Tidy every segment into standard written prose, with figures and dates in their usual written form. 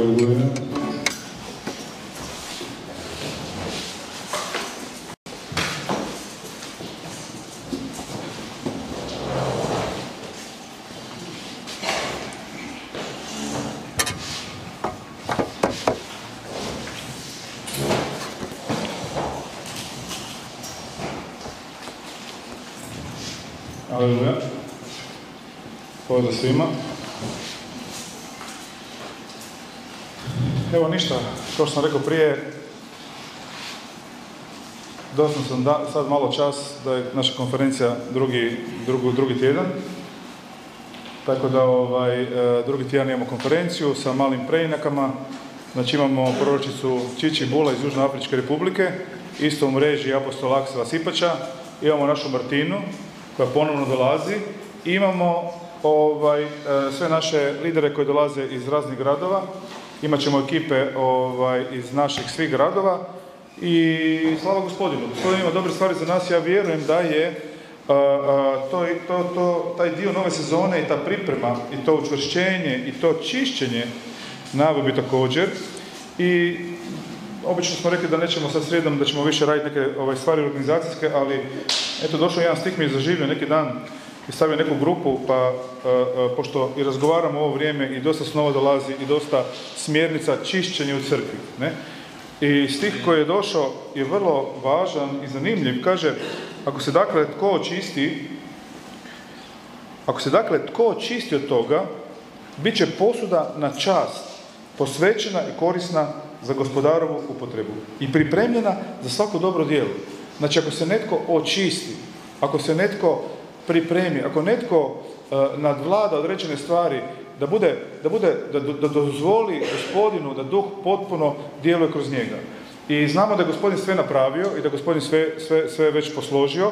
Aleluja. Aleluja. Pozdrav svima. Evo ništa, kao što sam rekao prije, došao sam sad malo čas da je naša konferencija drugi tjedan. Tako da drugi tjedan imamo konferenciju sa malim preinakama. Znači imamo proročicu Čiči Bula iz Južnoafričke Republike, isto u mreži apostola Aksela Sipača. Imamo našu Martinu koja ponovno dolazi. Imamo sve naše lidere koji dolaze iz raznih gradova. Imat ćemo ekipe iz naših svih gradova. I slava Gospodinu. Gospodin ima dobre stvari za nas. Ja vjerujem da je taj dio nove sezone i ta priprema i to učvršćenje i to čišćenje na web također. I obično smo rekli da nećemo sad srijedom, da ćemo više raditi neke stvari organizacijske, ali eto došao jedan stih mi je zaživio neki dan i stavio neku grupu, pa pošto i razgovaramo ovo vrijeme i dosta snova dolazi i dosta smjernica čišćenja u crkvi. Ne? I stih koji je došao je vrlo važan i zanimljiv. Kaže, ako se dakle tko očisti od toga, bit će posuda na čast, posvećena i korisna za gospodarovu upotrebu i pripremljena za svako dobro djelo. Znači, ako se netko očisti, ako se netko pripremi, ako netko nadvlada određene stvari, da dozvoli Gospodinu da Duh potpuno djeluje kroz njega. I znamo da je Gospodin sve napravio i da je Gospodin sve već posložio,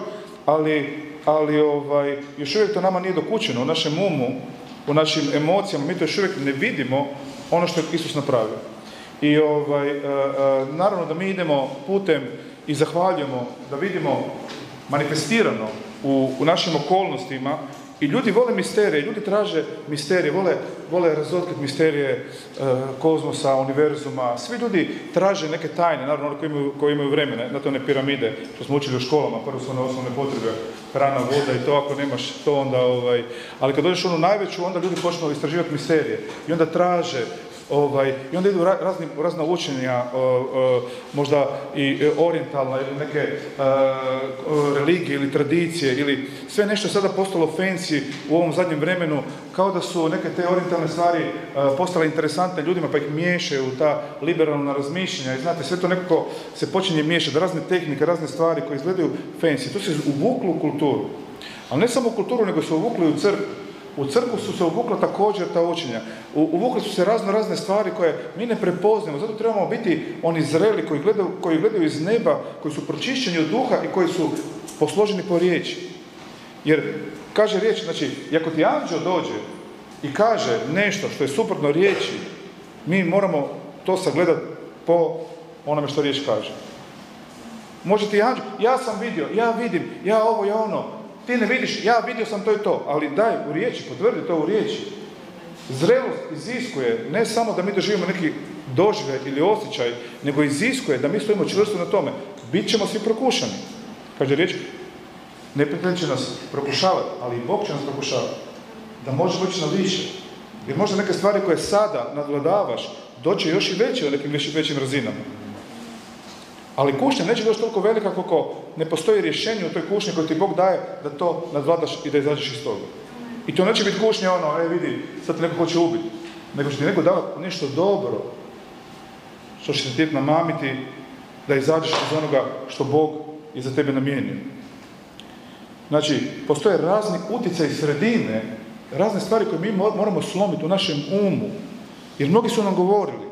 ali još uvijek to nama nije dokućeno u našem umu, u našim emocijama. Mi to još uvijek ne vidimo ono što je Isus napravio. I naravno da mi idemo putem i zahvaljujemo, da vidimo manifestirano u našim okolnostima. I ljudi vole misterije, ljudi traže misterije, vole razotkriti misterije kozmosa, univerzuma. Svi ljudi traže neke tajne, naravno oni koji imaju vremena, na to one piramide, što smo učili u školama, prvo su one osnovne potrebe, hrana, voda i to, ako nemaš to onda... Ali kad dođeš u onu najveću, onda ljudi počnu istraživati misterije i onda traže, i onda idu razna učenja, možda i orijentalna ili neke religije ili tradicije ili sve nešto sada postalo fancy u ovom zadnjem vremenu, kao da su neke te orijentalne stvari postale interesantne ljudima pa ih miješaju u ta liberalna razmišljanja i znate, sve to nekako se počinje miješati, razne tehnike, razne stvari koje izgledaju fancy. To se uvuklo u kulturu, ali ne samo u kulturu, nego se uvuklo i u crkvu. U crkvu su se uvukla također ta učenja. Uvukle su se razne stvari koje mi ne prepoznajemo. Zato trebamo biti oni zreli koji gledaju iz neba, koji su pročišćeni od duha i koji su posloženi po riječi. Jer kaže riječ, znači, ako ti anđeo dođe i kaže nešto što je suprotno riječi, mi moramo to sagledati po onome što riječ kaže. Može ti anđeo, ja sam vidio, ja vidim, ja ovo, ja ono. Ti ne vidiš, ja vidio sam to i to, ali daj u riječi, potvrdi to u riječi. Zrelost iziskuje ne samo da mi doživimo neki doživljaj ili osjećaj, nego iziskuje da mi stojimo čvrsto na tome. Bićemo svi prokušani. Kaže riječ, neprijatelj će nas prokušavati, ali i Bog će nas prokušavati. Da možemo ići na više. Jer možda neke stvari koje sada nadvladavaš, doće još i veće u nekim većim razinama. Ali kušnja neće doći toliko velika koliko ne postoji rješenje u toj kušnji koju ti Bog daje da to nadvladaš i da izađeš iz toga. I to neće biti kušnja vidi, sad te neko hoće ubiti. Nego će ti neko davati nešto dobro, što će ti namamiti da izađeš iz onoga što Bog je za tebe namijenio. Znači, postoje razni utjecaji sredine, razne stvari koje mi moramo slomiti u našem umu. Jer mnogi su nam govorili.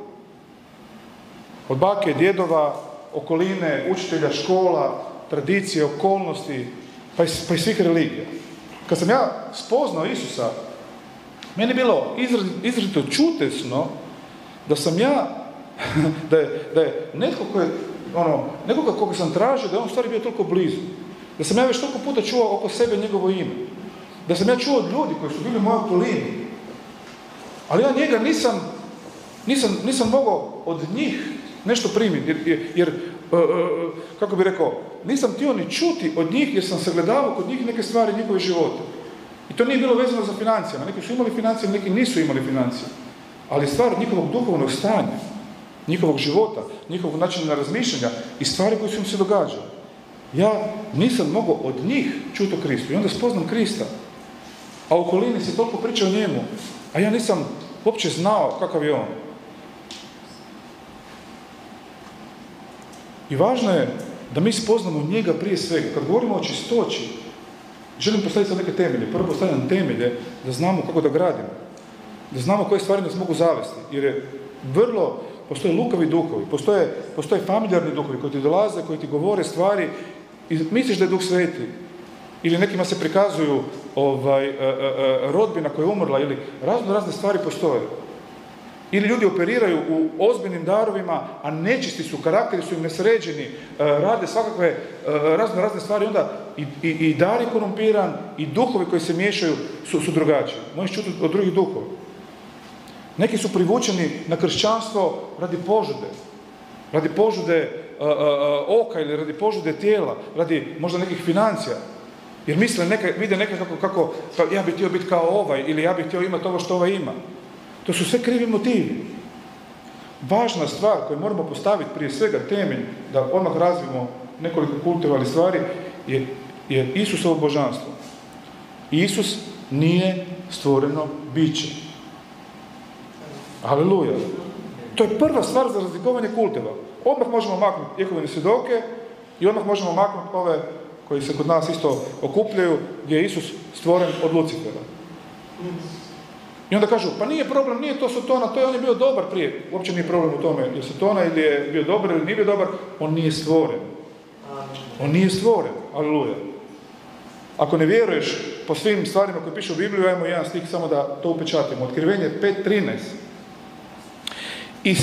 Od bake, djedova, okoline, učitelja, škola, tradicije, okolnosti, pa i svih religija. Kad sam ja spoznao Isusa, meni je bilo izrazito čudesno da sam ja, da je netko koji, nekoga koga sam tražio, da je on u stvari bio toliko blizu. Da sam ja već toliko puta čuo oko sebe njegovo ime. Da sam ja čuo od ljudi koji su bili u mojoj okolini. Ali ja njega nisam Nisam mogao od njih nešto primiti, jer kako bi rekao, nisam htio ni čuti od njih, jer sam sagledavao kod njih neke stvari njihove živote. I to nije bilo vezano za financijama. Neki su imali financije, neki nisu imali financije. Ali stvar njihovog duhovnog stanja, njihovog života, njihovog načina razmišljanja i stvari koje su im se događale. Ja nisam mogao od njih čuti o Kristu. I onda spoznam Krista. A u okolini se toliko priča o njemu, a ja nisam uopće znao kakav je on. I važno je da mi spoznamo njega prije svega. Kad govorimo o čistoći, želim postaviti sad neke temelje. Prvo postavljam temelje da znamo kako da gradimo. Da znamo koje stvari nas mogu zavesti. Jer je postoje lukavi duhovi, postoje familijarni duhovi koji ti dolaze, koji ti govore stvari i misliš da je Duh Sveti. Ili nekima se prikazuju rodbina koja je umrla, ili razne stvari postoje. Ili ljudi operiraju u ozbiljnim darovima, a nečisti su, karakteri su im nesređeni, rade svakakve razne stvari, onda i dar je korumpiran, i duhovi koji se miješaju su drugačiji. Možeš čuti od drugih duhova. Neki su privučeni na kršćanstvo radi požude oka ili radi požude tijela, radi možda nekih financija. Jer vide neke kako pa ja bih htio biti kao ovaj, ili ja bih htio imati ovo što ovaj ima. To su sve krivi motivi. Važna stvar koju moramo postaviti prije svega temelj, da odmah razvijemo nekoliko kultova ili stvari, je Isusovo božanstvo. Isus nije stvoreno biće. Aleluja. To je prva stvar za razlikovanje kultova. Odmah možemo maknuti Jehovine svjedoke i odmah možemo maknuti ove koji se kod nas isto okupljaju, gdje je Isus stvoren od Lucifera. I onda kažu, pa nije problem, nije to Sotona, on je bio dobar prije. Uopće nije problem u tome, je Sotona ili je bio dobar ili nije bio dobar, on nije stvoren. On nije stvoren, aleluja. Ako ne vjeruješ po svim stvarima koje piše u Bibliju, ajmo jedan stih samo da to upečatimo. Otkrivenje 5.13. I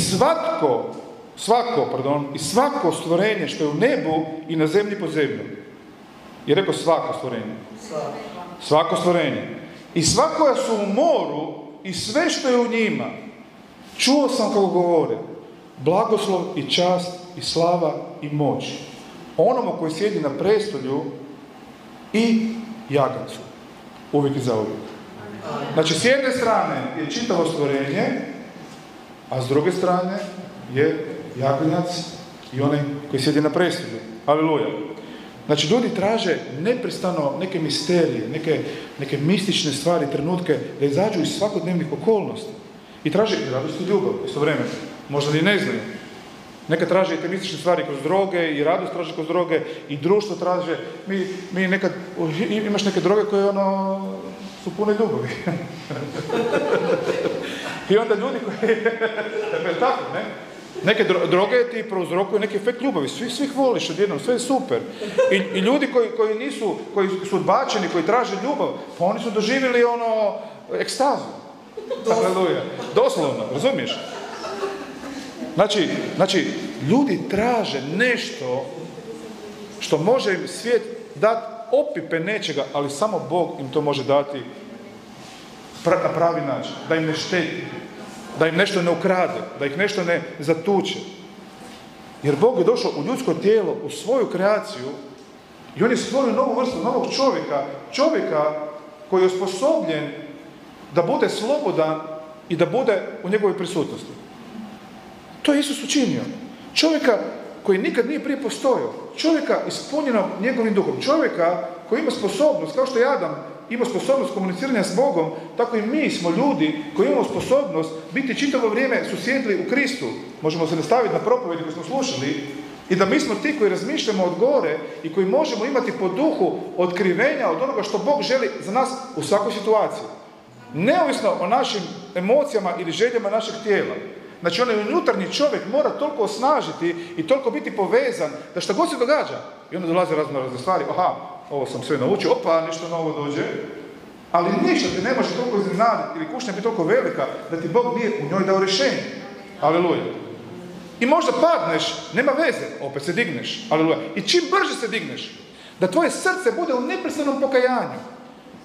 svako stvorenje što je u nebu i na zemlji pod zemljom. I rekao svako stvorenje. Svako stvorenje. I svakoja su u moru i sve što je u njima. Čuo sam kako govore. Blagoslov i čast i slava i moć. Onomu koji sjedi na prestolju i jagancu. Uvijek i zauvijek. Znači, s jedne strane je čitavo stvorenje, a s druge strane je jaganac i onaj koji sjedi na prestolju. Aleluja. Znači, ljudi traže neprestano neke misterije, neke mistične stvari, trenutke, da izađu iz svakodnevnih okolnosti. I traže i radost i ljubav istovremeno. Možda ni ne znaju. Neka traže i te mistične stvari kroz droge, i radost traže kroz droge, i društvo traže. Mi nekad, imaš neke droge koje su pune ljubavi. I onda ljudi koji... tako, ne? Neke droge ti prouzrokuju neki efekt ljubavi. Svih voliš odjednom, sve je super. I ljudi koji su odbačeni, koji traže ljubav, pa oni su doživjeli ekstazu. Aleluja. Doslovno, razumiješ? Znači, ljudi traže nešto što može im svijet dati opipe nečega, ali samo Bog im to može dati na pravi način. Da im ne šteti. Da im nešto ne ukrade, da ih nešto ne zatuče. Jer Bog je došao u ljudsko tijelo, u svoju kreaciju, i on je stvorio novu vrstu, novog čovjeka koji je osposobljen da bude slobodan i da bude u njegovoj prisutnosti. To je Isus učinio. Čovjeka koji nikad nije prije postojao. Čovjeka ispunjenog njegovim duhom. Čovjeka koji ima sposobnost, kao što je Adam ima sposobnost komuniciranja s Bogom, tako i mi smo ljudi koji imamo sposobnost biti čitavo vrijeme susjedli u Kristu. Možemo se nastaviti na propovedi koju smo slušali i da mi smo ti koji razmišljamo od gore i koji možemo imati po duhu otkrivenja od onoga što Bog želi za nas u svakoj situaciji. Neovisno o našim emocijama ili željama našeg tijela. Znači, onaj unutarnji čovjek mora toliko osnažiti i toliko biti povezan da što god se događa. I onda dolaze razne stvari. Aha, ovo sam sve naučio, opa, nešto novo dođe. Ali ništa te ne može toliko iznenaditi ili kušnja biti toliko velika da ti Bog nije u njoj dao rješenje. Aleluja. I možda padneš, nema veze, opet se digneš. Aleluja. I čim brže se digneš, da tvoje srce bude u neprestanom pokajanju.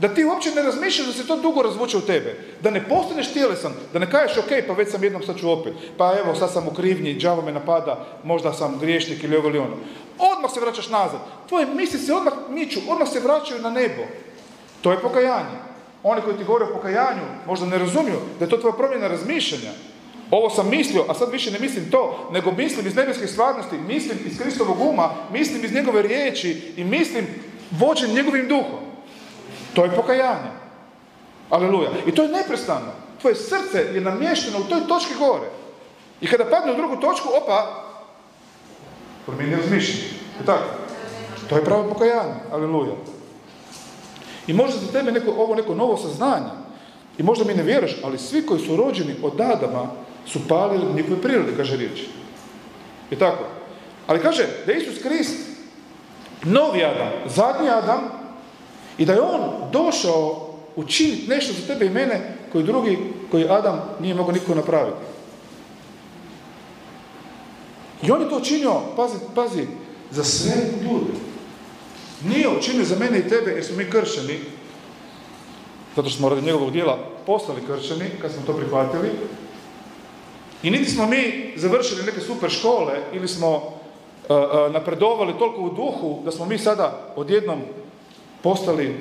Da ti uopće ne razmišljaš da se to dugo razvuče u tebe. Da ne postaneš tjelesan, da ne kažeš ok, pa već sam jednom, sad ću opet. Pa evo, sad sam u krivnji, đavo me napada, možda sam griješnik ili ovo ili ono. Odmah se vraćaš nazad. Tvoje misli se odmah miču, odmah se vraćaju na nebo. To je pokajanje. Oni koji ti govore o pokajanju možda ne razumiju da je to tvoja promjena razmišljanja. Ovo sam mislio, a sad više ne mislim to, nego mislim iz nebeskih stvarnosti, mislim iz Kristovog uma, mislim iz njegove riječi i mislim vođen njegovim duhom. To je pokajanje. Aleluja. I to je neprestano. Tvoje srce je namješteno u toj točki gore. I kada padne u drugu točku, opa, promijeni razmišljanje. Tako. To je pravo pokajanje. Aleluja. I možda za tebe ovo neko novo saznanje. I možda mi ne vjeruješ, ali svi koji su rođeni od Adama su palili njihove prirode, kaže riječ. I tako. Ali kaže da je Isus Krist novi Adam, zadnji Adam, i da je on došao učiniti nešto za tebe i mene koji Adam nije mogao niko napraviti. I on je to učinio, pazi, za sve ljude. Nije učinio za mene i tebe jer smo mi kršćani, zato što smo radi njegovog djela postali kršćani, kad smo to prihvatili. I niti smo mi završili neke super škole ili smo napredovali toliko u duhu da smo mi sada odjednom postali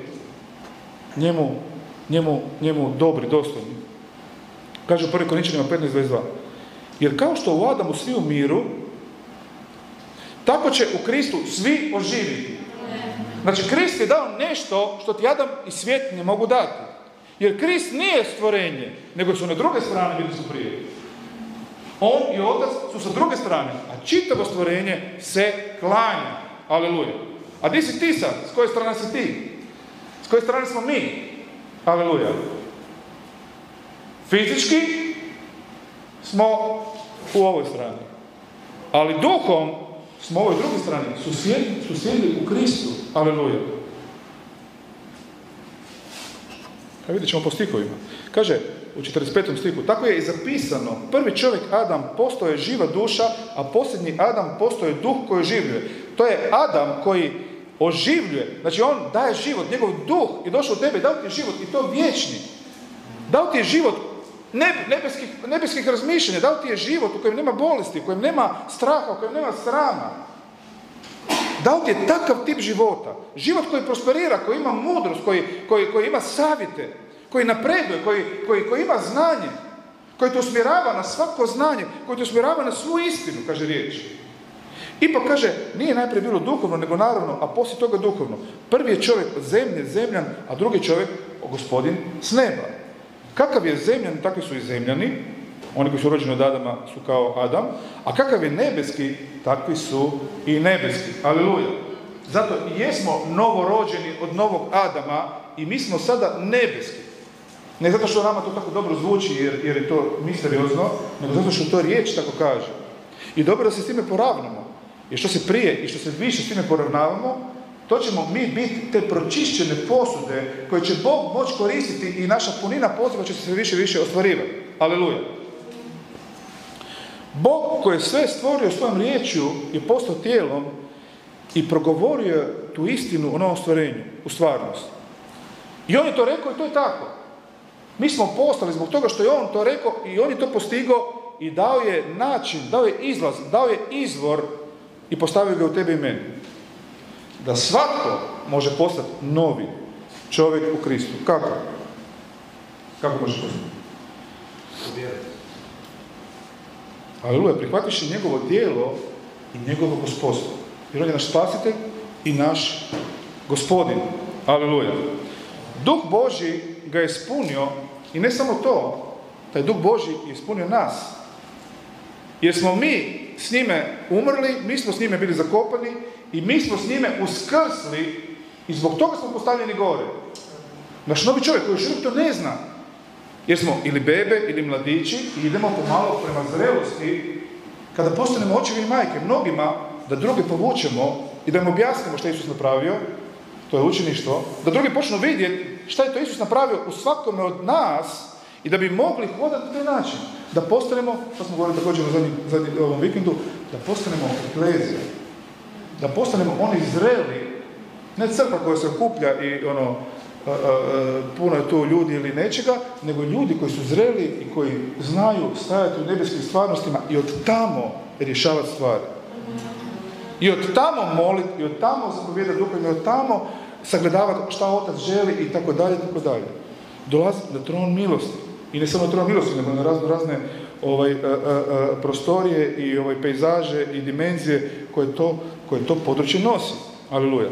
njemu dobri, dostojni. Kaže u 1. Korinčanima 15:22. Jer kao što u Adamu svi umiru, tako će u Kristu svi oživiti. Znači, Krist je dao nešto što ti Adam i svijet ne mogu dati. Jer Krist nije stvorenje, nego su na druge strane bili su prije. On i Otac su sa druge strane, a čitavo stvorenje se klanja. Aleluja. A gdje si ti sad? S koje strane si ti? S koje strane smo mi? Aleluja. Fizički smo u ovoj strani. Ali duhom smo u ovoj drugoj strani. Su sjedili u Kristu. Aleluja. A vidjet ćemo po stihovima. Kaže u 45. stihu, tako je i zapisano, prvi čovjek Adam postao je živa duša, a posljednji Adam postao je duh koji oživljuje. To je Adam koji oživljuje. Znači on daje život, njegov duh je došao u tebe, dao ti je život i to vječni. Dao ti je život nebeskih razmišljanja, dao ti je život u kojem nema bolesti, u kojem nema straha, u kojem nema srama. Dao ti je takav tip života. Život koji prosperira, koji ima mudrost, koji ima savjete, koji napreduje, koji ima znanje, koji te usmjerava na svako znanje, koji te usmjerava na svu istinu, kaže riječ. Ipak kaže, nije najprije bilo duhovno, nego naravno, a poslije toga duhovno. Prvi je čovjek od zemlje, zemljan, a drugi čovjek, gospodin, s neba. Kakav je zemljan, takvi su i zemljani. Oni koji su rođeni od Adama su kao Adam. A kakav je nebeski, takvi su i nebeski. Aleluja. Zato i jesmo novorođeni od novog Adama i mi smo sada nebeski. Ne zato što nama to tako dobro zvuči jer je to misteriozno, nego zato što to riječ tako kaže. I dobro da se s time poravnamo. Jer što se prije i što se više s time poravnavamo, to ćemo mi biti te pročišćene posude koje će Bog moći koristiti i naša punina poziva će se sve više i više ostvarivati. Aleluja. Bog koji je sve stvorio svojom riječju je postao tijelom i progovorio tu istinu o novom stvorenju, u stvarnost. I on je to rekao i to je tako. Mi smo postali zbog toga što je on to rekao i on je to postigao i dao je način, dao je izlaz, dao je izvor i postavio ga u tebe i meni. Da svatko može postati novi čovjek u Kristu. Kako? Kako može postati? Aleluja, prihvatiš njegovo djelo i njegovo gospodstvo. Jer on je naš spasitelj i naš gospodin. Aleluja. Duh Božji ga je ispunio i ne samo to, taj Duh Božji je ispunio nas. Jer smo mi s njime umrli, mi smo s njime bili zakopani i mi smo s njime uskrsli i zbog toga smo postavljeni gore. Naš novi čovjek koji još uvijek to ne zna. Jer smo ili bebe ili mladići i idemo pomalo prema zrelosti kada postanemo očevi i majke mnogima da druge povučemo i da im objasnimo što je Isus napravio, to je učeništvo, da drugi počnu vidjeti šta je to Isus napravio u svakome od nas i da bi mogli hodati na taj način. Da postanemo, što smo govorili također u ovom vikendu, da postanemo eklezija. Da postanemo oni zreli, ne crkva koja se okuplja i puno je tu ljudi ili nečega, nego ljudi koji su zreli i koji znaju stajati u nebeskim stvarnostima i od tamo rješavati stvari. I od tamo moliti, i od tamo zapovjedati duhom, i od tamo sagledavati šta Otac želi i tako dalje, tako dalje. Dolaziti na tron milosti. I ne samo na tron milosti, nego na razne prostorije i pejzaže i dimenzije koje to područje nosi. Aleluja.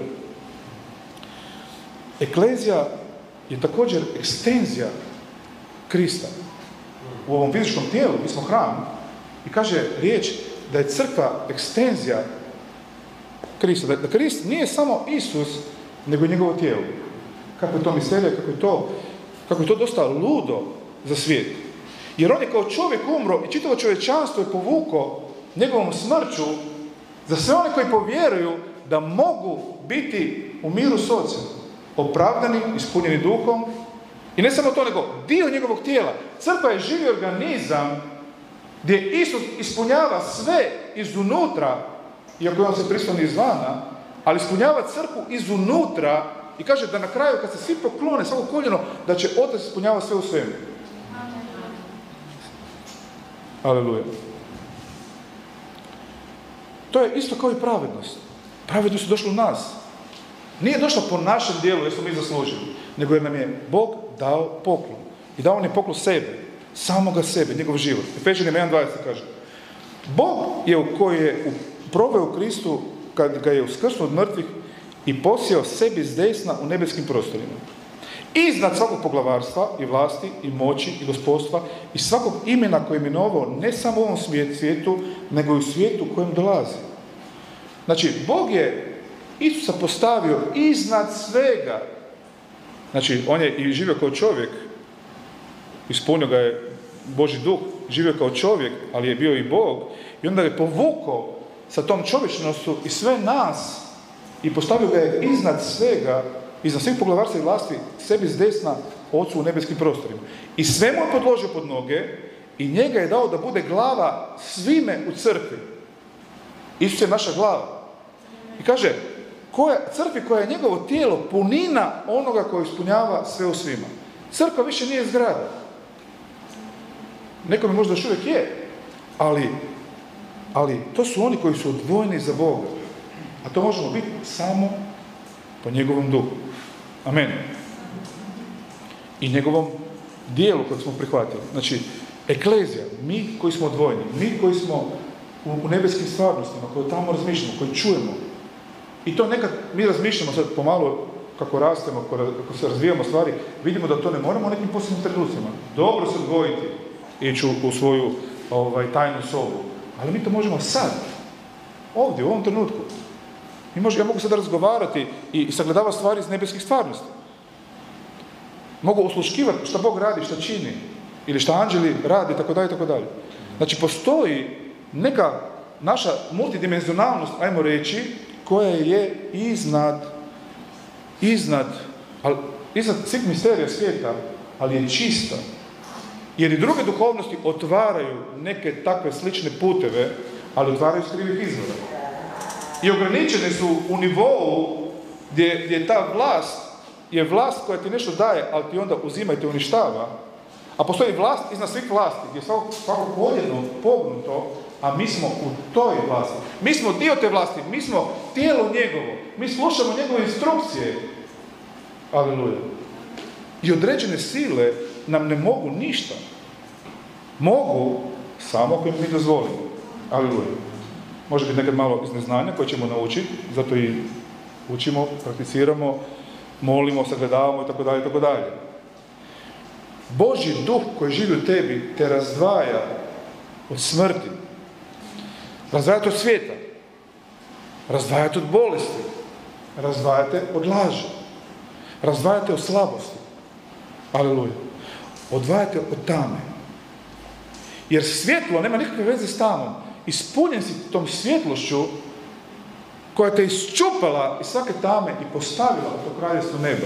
Eklezija je također ekstenzija Krista. U ovom fizičkom tijelu, mi smo hram, i kaže riječ da je crkva ekstenzija Krista. Da Krist nije samo Isus, nego i njegovo tijelo. Kako je to misterija, kako je to dosta ludo za svijet. Jer on je kao čovjek umro i čitavo čovječanstvo je povukao njegovom smrću za sve one koji povjeruju da mogu biti u miru s Ocem, opravdani, ispunjeni duhom. I ne samo to, nego dio njegovog tijela. Crkva je živi organizam gdje Isus ispunjava sve izunutra, iako je on se pristani izvana, ali ispunjava crkvu izunutra i kaže da na kraju kad se svi poklone, svako koljeno, da će Otac ispunjava sve u svemu. Aleluja. To je isto kao i pravednost. Pravednost je došla u nas. Nije došla po našem dijelu jer smo mi zaslužili, nego jer nam je Bog dao poklon. I dao on je poklon sebe, samoga sebe, njegov život. Efežanima 1.20 kaže: Bog je koji je proveo u Kristu kad ga je uskrsnuo od mrtvih i posjeo sebi s desna u nebeskim prostorima. Iznad svakog poglavarstva i vlasti i moći i gospodstva i svakog imena koje je imenovao ne samo u ovom svijetu, nego i u svijetu u kojem dolazi. Znači, Bog je Isusa postavio iznad svega. Znači, on je i živio kao čovjek, ispunio ga je Božji duh, živio kao čovjek, ali je bio i Bog, i onda je povukao sa tom čovječnostu i sve nas i postavio ga je iznad svega, iznad svih poglavarstva i vlasti, sebi s desna Ocu u nebeskim prostorima. I sve mu je podložio pod noge i njega je dao da bude glava svime u crkvi. Isus je naša glava. I kaže, crkvi koja je njegovo tijelo, punina onoga koji ispunjava sve u svima. Crkva više nije zgrada. Nekome možda još uvijek je, ali to su oni koji su odvojeni za Boga. A to možemo biti samo po njegovom duhu. Amen. I njegovom dijelu kojeg smo prihvatili. Znači, eklezija, mi koji smo odvojeni, mi koji smo u nebeskim stvarnostima, koji tamo razmišljamo, koji čujemo. I to nekad mi razmišljamo sad pomalo kako rastemo, kako se razvijamo stvari, vidimo da to ne moramo u nekim posebnim trenucima. Dobro se odvojiti, ići u svoju tajnu sobu. Ali mi to možemo sad, ovdje, u ovom trenutku. Ja mogu sada razgovarati i sagledavati stvari iz nebeskih stvarnosti. Mogu osluškivati šta Bog radi, šta čini, ili šta anđeli radi, tako dalje, tako dalje. Znači, postoji neka naša multidimenzionalnost, ajmo reći, koja je iznad svih misterija svijeta, ali je čista. Jer i druge duhovnosti otvaraju neke takve slične puteve, ali otvaraju s krivih izvora. I ograničene su u nivou gdje ta vlast je vlast koja ti nešto daje, ali ti onda uzima i te uništava. A postoji vlast iznad svih vlasti, gdje je svako koljeno pognuto, a mi smo u toj vlasti. Mi smo dio te vlasti, mi smo tijelo njegovo, mi slušamo njegove instrukcije. Aleluja. I određene sile nam ne mogu ništa. Mogu samo ako im mi dozvolimo. Aleluja. Može biti nekad malo iz neznanja koje ćemo naučiti, zato i učimo, prakticiramo, molimo, sagledavamo itd. itd. Božji duh koji živi u tebi te razdvaja od smrti, razdvaja te od svijeta, razdvaja te od bolesti, razdvaja te od laži, razdvaja te od slabosti. Aleluja. Odvaja te od tame. Jer svjetlo nema nikakve veze s tamom. Ispunjen si tom svjetlošću koja te iščupala iz svake tame i postavila u to kraljevstvo neba.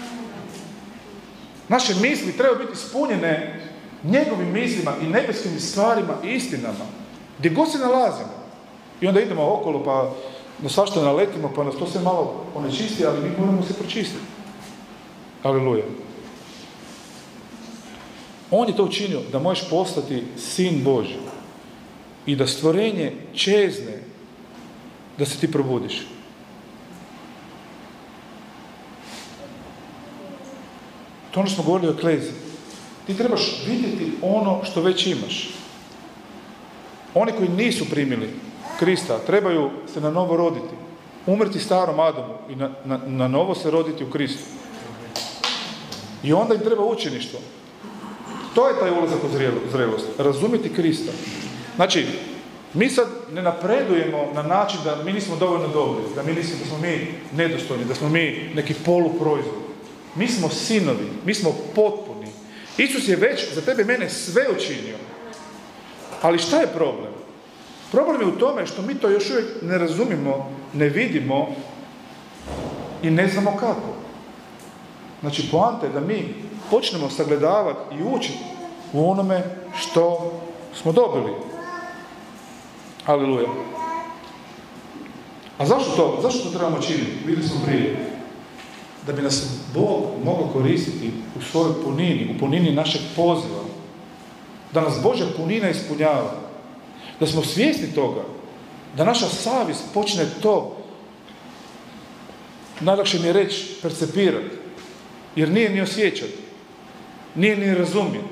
Naše misli trebaju biti ispunjene njegovim mislima i nebeskim stvarima i istinama. Gdje god se nalazimo. I onda idemo okolo pa na svašta naletimo pa nas to sve malo onečisti, ali mi moramo se pročistiti. Aleluja. On je to učinio da možeš postati sin Božji i da stvorenje čezne da se ti probudiš. To ono što smo govorili o ekleziji. Ti trebaš vidjeti ono što već imaš. Oni koji nisu primili Krista trebaju se na novo roditi. Umrti starom Adamu i na novo se roditi u Kristu. I onda im treba učeništvo. To je taj ulazak u zrelost. Razumjeti Krista. Znači, mi sad ne napredujemo na način da mi nismo dovoljno dobri, da smo mi nedostojni, da smo mi neki poluproizvod. Mi smo sinovi, mi smo potpuni. Isus je već za tebe i mene sve učinio. Ali šta je problem? Problem je u tome što mi to još uvijek ne razumimo, ne vidimo i ne znamo kako. Znači, poanta je da mi počnemo sagledavati i učiti u onome što smo dobili. Aleluja. A zašto to trebamo činiti? Vidjeli smo prije. Da bi nas Bog mogao koristiti u svojoj punini, u punini našeg poziva. Da nas Božja punina ispunjava. Da smo svjesni toga. Da naša savjest počne to, najlakše mi je reći, percepirati. Jer nije ni osjećati. Nije ni razumjeti.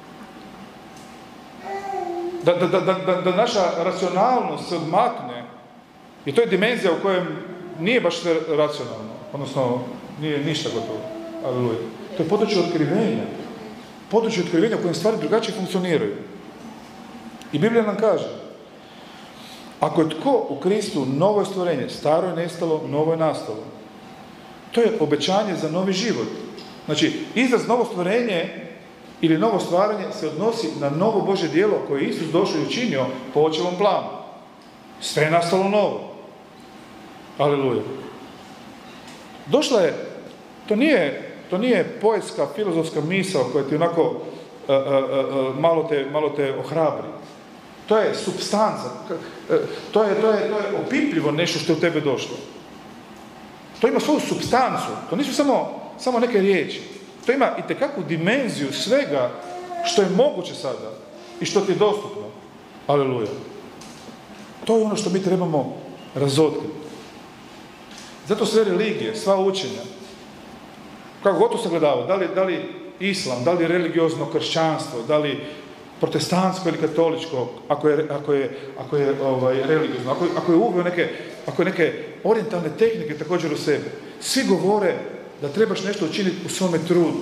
Da naša racionalnost se odmakne. I to je dimenzija u kojem nije baš sve racionalno. Odnosno, nije ništa gotovo. Aleluja. To je područje otkrivenja. Područje otkrivenja u kojem stvari drugačije funkcioniraju. I Biblija nam kaže, ako je tko u Kristu novo je stvorenje, staro je nestalo, novo je nastalo. To je obećanje za novi život. Znači, izraz novo stvorenje ili novo stvaranje se odnosi na novo Božje djelo koje je Isus došao i učinio po očevom planu. Sve je nastalo novo. Aleluja. Došla je, to nije poetska, filozofska misao koja ti onako malo te ohrabri. To je supstanca. To je opipljivo nešto što je u tebe došlo. To ima svoju supstancu. To nisu samo neke riječi. To ima itekakvu dimenziju svega što je moguće sada i što ti je dostupno. Aleluja. To je ono što mi trebamo razotkriti. Zato sve religije, sva učenja, kako god to sagledava, da li islam, da li religiozno kršćanstvo, da li protestantsko ili katoličko, ako je religiozno, ako je uveo neke orijentalne tehnike također u sebe, svi govore da trebaš nešto učiniti u svome trudu.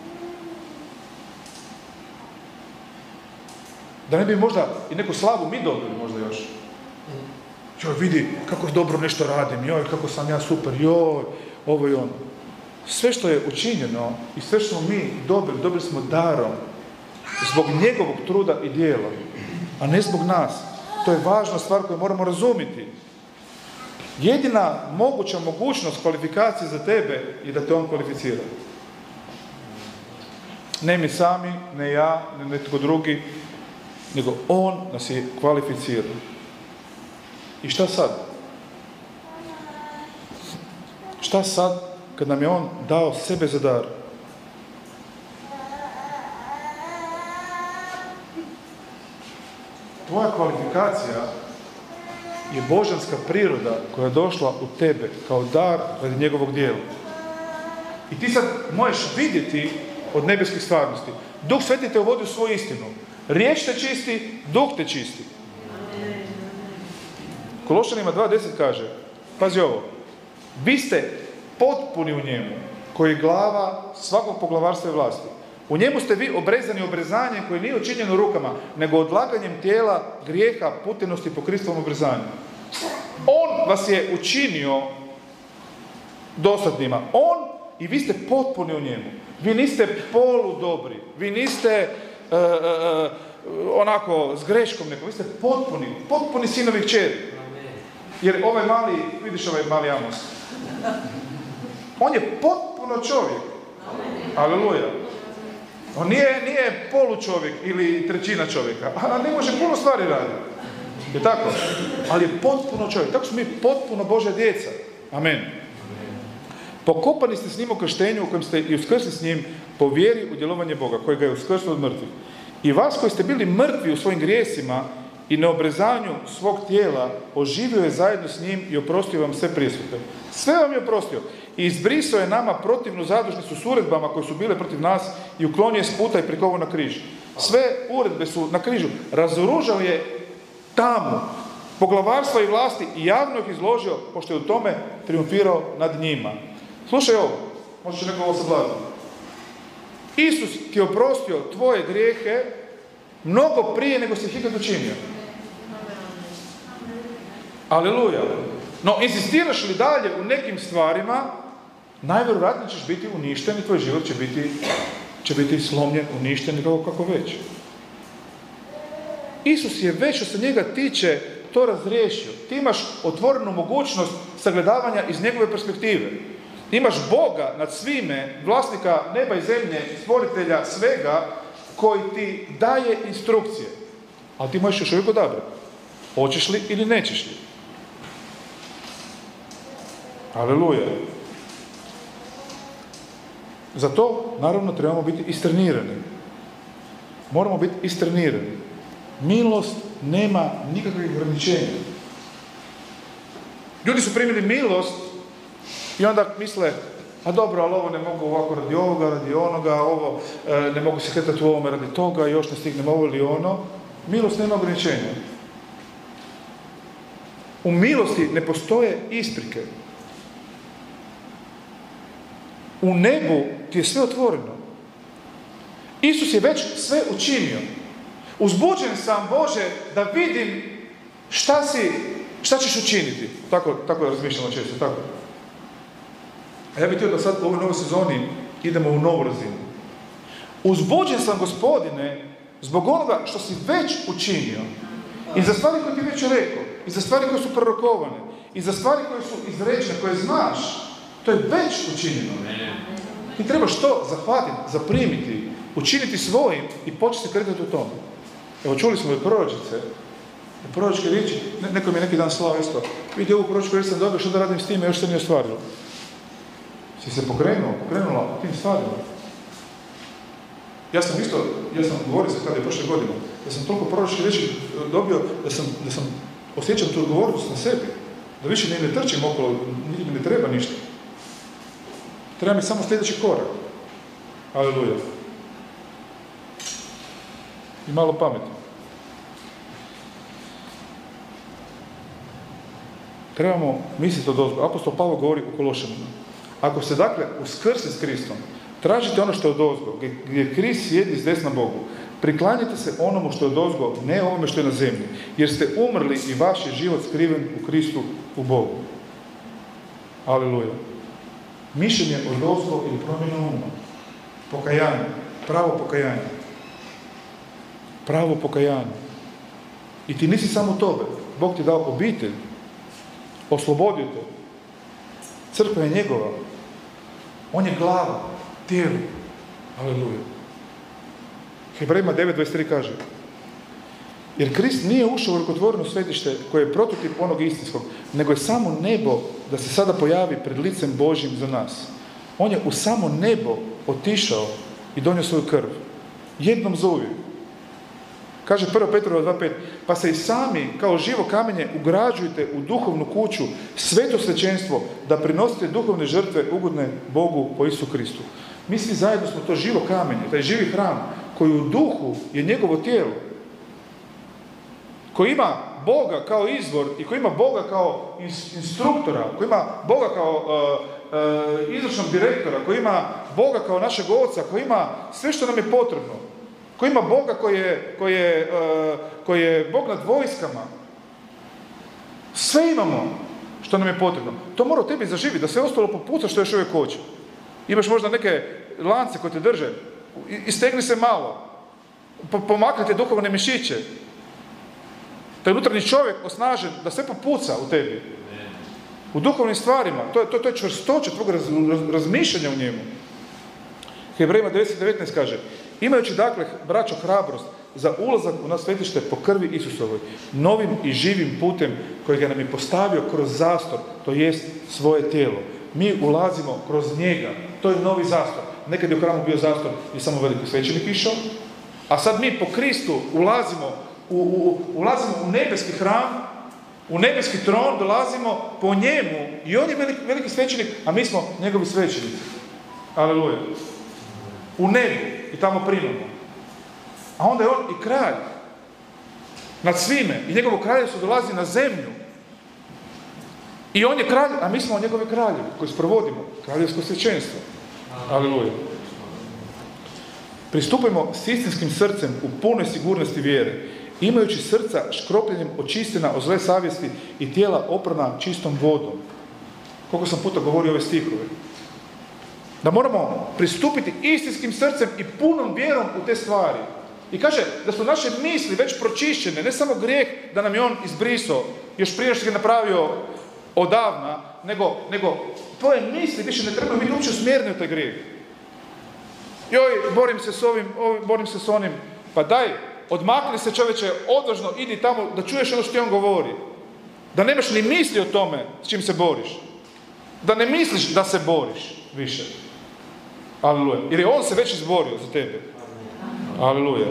Da ne bi možda i neku slavu mi dobili možda još. Joj, vidi kako dobro nešto radim, joj, kako sam ja super, joj, ovo i ono. Sve što je učinjeno i sve što smo mi dobili smo darom zbog njegovog truda i djela, a ne zbog nas. To je važna stvar koju moramo razumjeti. Jedina moguća mogućnost kvalifikacije za tebe je da te on kvalificira. Ne mi sami, ne ja, ne netko drugi, nego on nas je kvalificirao. I šta sad? Šta sad kad nam je on dao sebe za dar? Tvoja kvalifikacija je božanska priroda koja je došla u tebe kao dar radi njegovog djela. I ti sad možeš vidjeti od nebeskih stvarnosti. Duh Sveti te uvodi u svoju istinu. Riječ te čisti, duh te čisti. Kološanima 2.10 kaže, pazi ovo, vi ste potpuni u njemu, koji je glava svakog poglavarstva i vlasti. U njemu ste vi obrezani obrezanjem koje nije učinjeno rukama, nego odlaganjem tijela, grijeha, putenosti po Kristovom obrezanju. On vas je učinio dostatnima. On i vi ste potpuni u njemu. Vi niste poludobri, vi niste onako s greškom neko, vi ste potpuni sinovi i kćeri. Jer ovaj mali, vidiš ovaj mali Amos, on je potpuno čovjek. Aleluja. On nije polučovjek ili trećina čovjeka, a ne može puno stvari raditi. Je tako? Ali je potpuno čovjek. Tako smo mi potpuno Božja djeca. Amen. Pokopani ste s njim u krštenju u kojem ste i uskrsli s njim po vjeri u djelovanje Boga, koji ga je uskrsnuo od mrtvih. I vas koji ste bili mrtvi u svojim grijesima i neobrezanju svog tijela, oživio je zajedno s njim i oprostio vam sve prijestupe. Sve vam je oprostio. I izbrisao je nama protivnu zadužnicu s uredbama koje su bile protiv nas i uklonio je s puta i prikovao na križ. Sve uredbe su na križu. Razoružao je tamu, poglavarstva i vlasti i javno ih izložio, pošto je u tome triumfirao nad njima. Slušaj ovo, možeš neko ovo sagledati. Isus ti je oprostio tvoje grijehe mnogo prije nego si ih ikad učinio. Aleluja. No, insistiraš li dalje u nekim stvarima, najvjerojatnije ćeš biti uništen i tvoj život će biti slomljen, uništen i kako već. Isus je već što se njega tiče to razriješio. Ti imaš otvorenu mogućnost sagledavanja iz njegove perspektive. Imaš Boga nad svime, vlasnika neba i zemlje, stvoritelja svega, koji ti daje instrukcije. Ali ti možeš još uvijek odabrati. Hoćeš li ili nećeš li? Aleluja. Zato, naravno, trebamo biti istrenirani. Moramo biti istrenirani. Milost nema nikakvih ograničenja. Ljudi su primili milost i onda misle, a dobro, ali ovo ne mogu ovako radi ovoga, radi onoga, ovo ne mogu se kretati u ovome radi toga, još ne stignem ovo ili ono. Milost nema ograničenja. U milosti ne postoje isprike. U nebu ti je sve otvoreno. Isus je već sve učinio. Uzbuđen sam, Bože, da vidim šta ćeš učiniti. Tako razmišljamo često, tako. A ja bih htio da sad u ovoj novoj sezoni idemo u novu razinu. Uzbuđen sam, Gospodine, zbog onoga što si već učinio. I za stvari koje ti već rekao. I za stvari koje su prorokovane. I za stvari koje su izrečene, koje znaš. To je već učinjeno. Ti trebaš to zahvatiti, zaprimiti, učiniti svojim i početi se kretati u tome. Evo, čuli smo od proročice, proročke riječi, neko mi je neki dan slao isto, vidi ovu proročku riječ sam dobio, što da radim s time, još se nije ostvarilo. Si se pokrenula tim stvarima. Ja sam govorio sad kada je prošle godine, da sam toliko proročke riječi dobio, da sam osjećao tu odgovornost na sebi, da više ne trčim okolo, niti mi ne treba ništa. Treba mi samo sljedeći korak. Aleluja. I malo pameti. Trebamo misliti odozgo. Apostol Pavao govori u Kološanima. Ako se dakle uskrsli s Kristom, tražite ono što je odozgo, gdje Krist sjedi s desna Bogu. Priklanjite se onomu što je odozgo, ne ovome što je na zemlji, jer ste umrli i vaš je život skriven u Kristu, u Bogu. Aleluja. Mišljenje odozgo ili promjena uma. Pokajanje. Pravo pokajanje. Pravo pokajanje. I ti nisi samo tobe. Bog ti dao obitelj. Oslobodio te. Crkva je njegova. On je glava, tijelo. Aleluja. Hebrejima 9.23 kaže: jer Krist nije ušao u rukotvoreno svetište koje je prototip onog istinskog, nego je samo nebo da se sada pojavi pred licem Božjim za nas. On je u samo nebo otišao i donio svoju krv. Jednom za uvijek. Kaže 1. Petrova 2.5: pa se i sami kao živo kamenje ugrađujte u duhovnu kuću, sveto svećenstvo, da prinosite duhovne žrtve ugodne Bogu po Isusu Kristu. Mi svi zajedno smo to živo kamenje, taj živi hram, koji u duhu je njegovo tijelo. Koji ima Boga kao izvor i koji ima Boga kao instruktora, koji ima Boga kao izvršnog direktora, koji ima Boga kao našeg oca, koji ima sve što nam je potrebno, koji ima Boga koji je Bog nad vojskama. Sve imamo što nam je potrebno. To mora u tebi zaživiti, da sve ostalo popuca što još uvijek hoće. Imaš možda neke lance koje te drže, istegni se malo, pomaknite duhovne mišiće. Taj unutarnji čovjek osnažen da sve popuca u tebi. U duhovnim stvarima. To je čvrstoća tvog razmišljanja u njemu. Hebrejima 10.19 kaže: imajući dakle, braćo, hrabrost za ulazak u nas svetište po krvi Isusovoj, novim i živim putem kojega nam je postavio kroz zastor, to jest svoje tijelo. mi ulazimo kroz njega. To je novi zastor. Nekad je u hramu bio zastor i samo veliki svećenik išao, a sad mi po Kristu ulazimo u nebeski hram, u nebeski tron, dolazimo po njemu i on je veliki svećenik, a mi smo njegovi svećenici. Aleluja. U nebu i tamo primamo. A onda je on i kralj nad svime i njegovo kraljevstvo dolazi na zemlju. I on je kralj, a mi smo njegovi kraljevi koji sprovodimo kraljevsko svećenstvo. Aleluja. Pristupimo s istinskim srcem u punoj sigurnosti vjere, imajući srca škropljenjem očistena od zle savjesti i tijela oprana čistom vodom. Koliko sam puta govorio ove stihove. Da moramo pristupiti istinskim srcem i punom vjerom u te stvari. I kaže da su naše misli već pročišćene, ne samo grijeh da nam je on izbrisao, još prije što ga napravio odavna, nego tvoje misli više ne trebaju biti uopće usmjerene u taj grijeh. Joj, borim se s ovim, borim se s onim. Pa daj, odmakni se čovječe, odvažno, idi tamo da čuješ ono što ti on govori. Da nemaš ni misli o tome s čim se boriš. Da ne misliš da se boriš više. Aleluja. Jer je on se već izborio za tebe. Aleluja.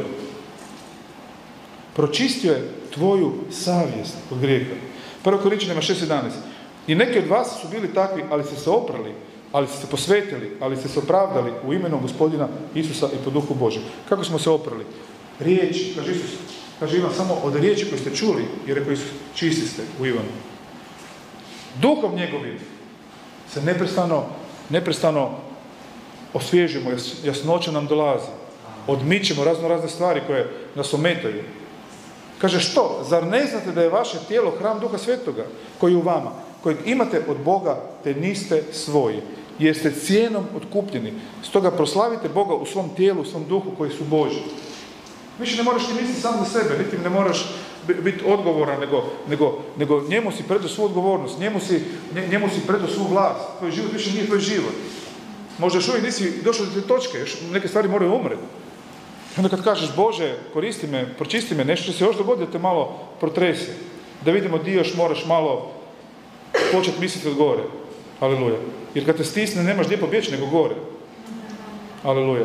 Pročistio je tvoju savjest od grijeha. 1. Korinčanima 6:11. I neki od vas su bili takvi, ali ste se oprali, ali ste se posvetili, ali ste se opravdali u imenu Gospodina Isusa i po Duhu Božjem. Kako smo se oprali? Riječi, kaže Isus, kaže Ivan, samo od riječi koje ste čuli, jer je koji su čisti ste u Ivanu. Duhom njegovim se neprestano osvježimo, jasnoća nam dolazi. Odmičemo razne stvari koje nas ometaju. Kaže što? Zar ne znate da je vaše tijelo hram Duha Svetoga koji je u vama, kojeg imate od Boga, te niste svoji, jer ste cijenom otkupljeni. Stoga proslavite Boga u svom tijelu, u svom duhu koji su Božji. Više ne moraš ti misliti sam za sebe, niti ne moraš biti odgovoran, nego njemu si predao svu odgovornost, njemu si predao svu vlast. Tvoj život više nije tvoj život. Možda još uvijek nisi došao do te točke, još neke stvari moraju umreti. Onda kad kažeš, Bože, koristi me, pročisti me, nešto će se još dogoditi da te malo protrese. Da vidimo di još moraš malo početi misliti od gore. Aleluja. Jer kad te stisne, nemaš gdje pobjeći nego gore. Aleluja.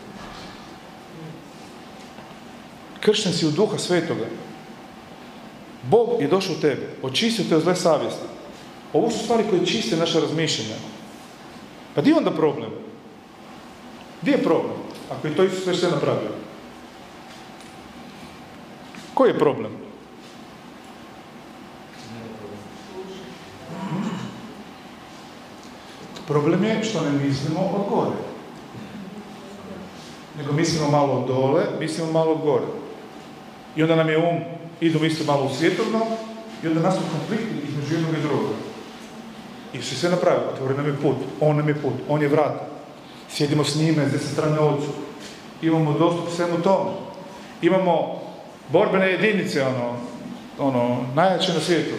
Kršten si u Duha Svetoga. Bog je došao u tebe, očistio te od zle savjesti. Ovo su stvari koje čiste naše razmišljanja. Pa di je onda problem? Di je problem? Ako je to Isus već sve napravio. Koji je problem? Problem je što ne mislimo od gore. Nego mislimo malo od dole, mislimo malo od gore. I onda nam je idu misli malo u svjetovno, i onda nas u konfliktu između jednog i drugog. I sve napravio, otvori nam je put, on je vrat. Sjedimo s njime, s desne strane Otcu. Imamo dostup svemu tome. Imamo borbene jedinice, najjače na svijetu.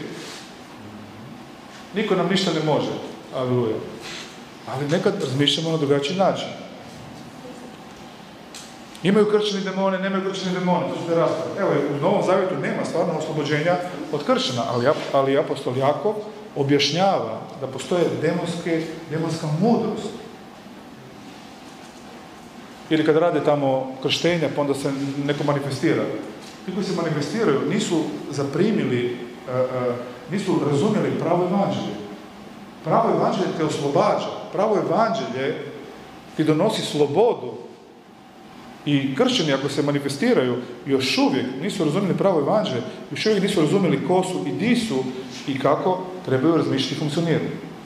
Niko nam ništa ne može, aleluja. Ali nekad razmišljamo na drugačiji način. Imaju kršćani demone, nemaju kršćani demone, to su te rasprave. Evo, u Novom Zavjetu nema stvarno oslobođenja od kršćana, ali apostol Jakov objašnjava da postoje demonska mudrost. Ili kad rade tamo krštenja, pa onda se neko manifestira. Ti koji se manifestiraju nisu zaprimili, nisu razumjeli pravo evanđelje. Pravo evanđelje te oslobađa. Pravo evanđelje ti donosi slobodu. I kršćani, ako se manifestiraju, još uvijek nisu razumjeli pravo evanđelje, još uvijek nisu razumjeli ko su i di su i kako trebaju razmišljati i funkcionirati.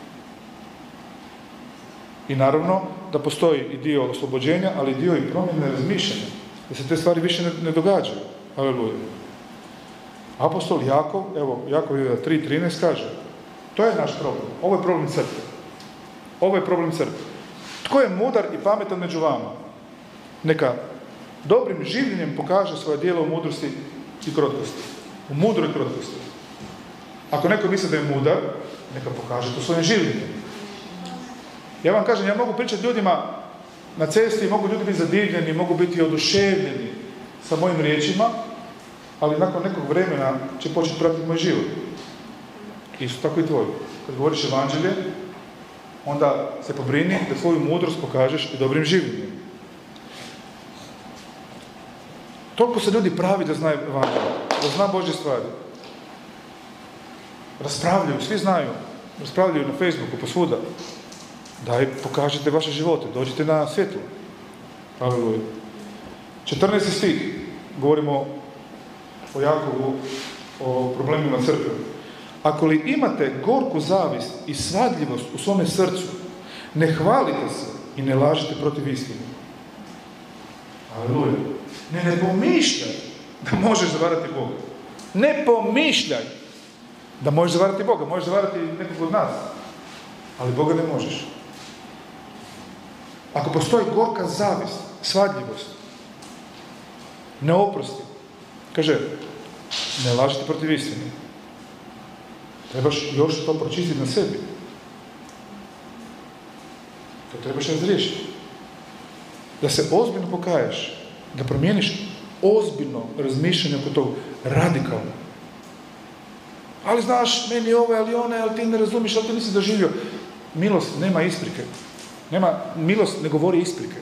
I naravno da postoji i dio oslobođenja, ali i dio i promjene razmišljanja. Da se te stvari više ne događaju. Aleluja. Apostol Jakov, evo, Jakov 3.13 kaže, to je naš problem. Ovo je problem crkve. Ovo je problem crkve. Tko je mudar i pametan među vama? Neka dobrim življenjem pokaže svoje djelo u mudrosti i krotkosti. U mudroj krotkosti. Ako neko misli da je mudar, neka pokaže to svojim življenjem. Ja vam kažem, ja mogu pričati ljudima na cesti, mogu ljudi biti zadivljeni, mogu biti oduševljeni sa mojim riječima, ali nakon nekog vremena će početi pratiti moj život. Isto tako i tvoj. Kad govoriš evanđelje, onda se pobrini da svoju mudrost pokažeš i dobrim življenjem. Toliko se ljudi pravi da znaju evanđelje, da zna Božje stvari. Raspravljaju, svi znaju, raspravljaju na Facebooku, posvuda. Daj, pokažite vaše živote, dođite na svjetlo. Aleluja. 14. stih, govorimo o Jakovu, o problemima crkve. Ako li imate gorku zavist i svadljivost u svome srcu, ne hvalite se i ne lažite protiv istine. Aleluja. Ne pomišljaj da možeš zavarati Boga. Ne pomišljaj da možeš zavarati Boga. Možeš zavarati nekog od nas. Ali Boga ne možeš. Ako postoji gorka zavist, svadljivost, ne oprosti. Kaže, ne lažite protiv istine. Trebaš još to pročistiti na sebi. To trebaš razriješiti. Da se ozbiljno pokaješ. Da promijeniš ozbiljno razmišljanje oko toga. Radikalno. Ali znaš, meni ovo, ali one, ali ti ne razumiš, ali ti nisi doživio. Milost nema isprike. Milost ne govori isprike.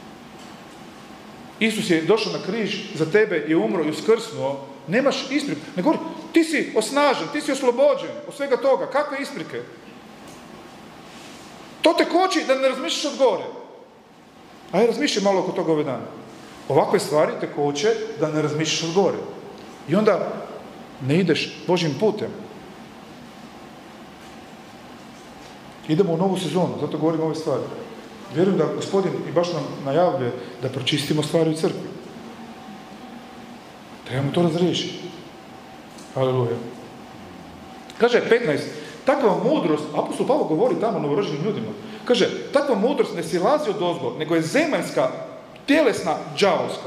Isus je došao na križ za tebe i umro i uskrsnuo. Nemaš ispriku. Ne govori, ti si osnažen, ti si oslobođen od svega toga. Kakve isprike? To te koči da ne razmišljaš od gore. Ajde, razmišljaj malo oko toga ove dana. Ovakve stvari te koče da ne razmišljaš od gore. I onda ne ideš Božjim putem. Idemo u novu sezonu, zato govorimo ove stvari. Vjerujem da Gospodin i baš nam najavljuje da pročistimo stvari u crkvi. Trebamo to razriješiti. Aleluja. Kaže 15. Takva mudrost, apostol Pavao govori tamo novorođenim ljudima. Kaže, takva mudrost ne silazi od ozgo, nego je zemaljska, tjelesna, đavolska.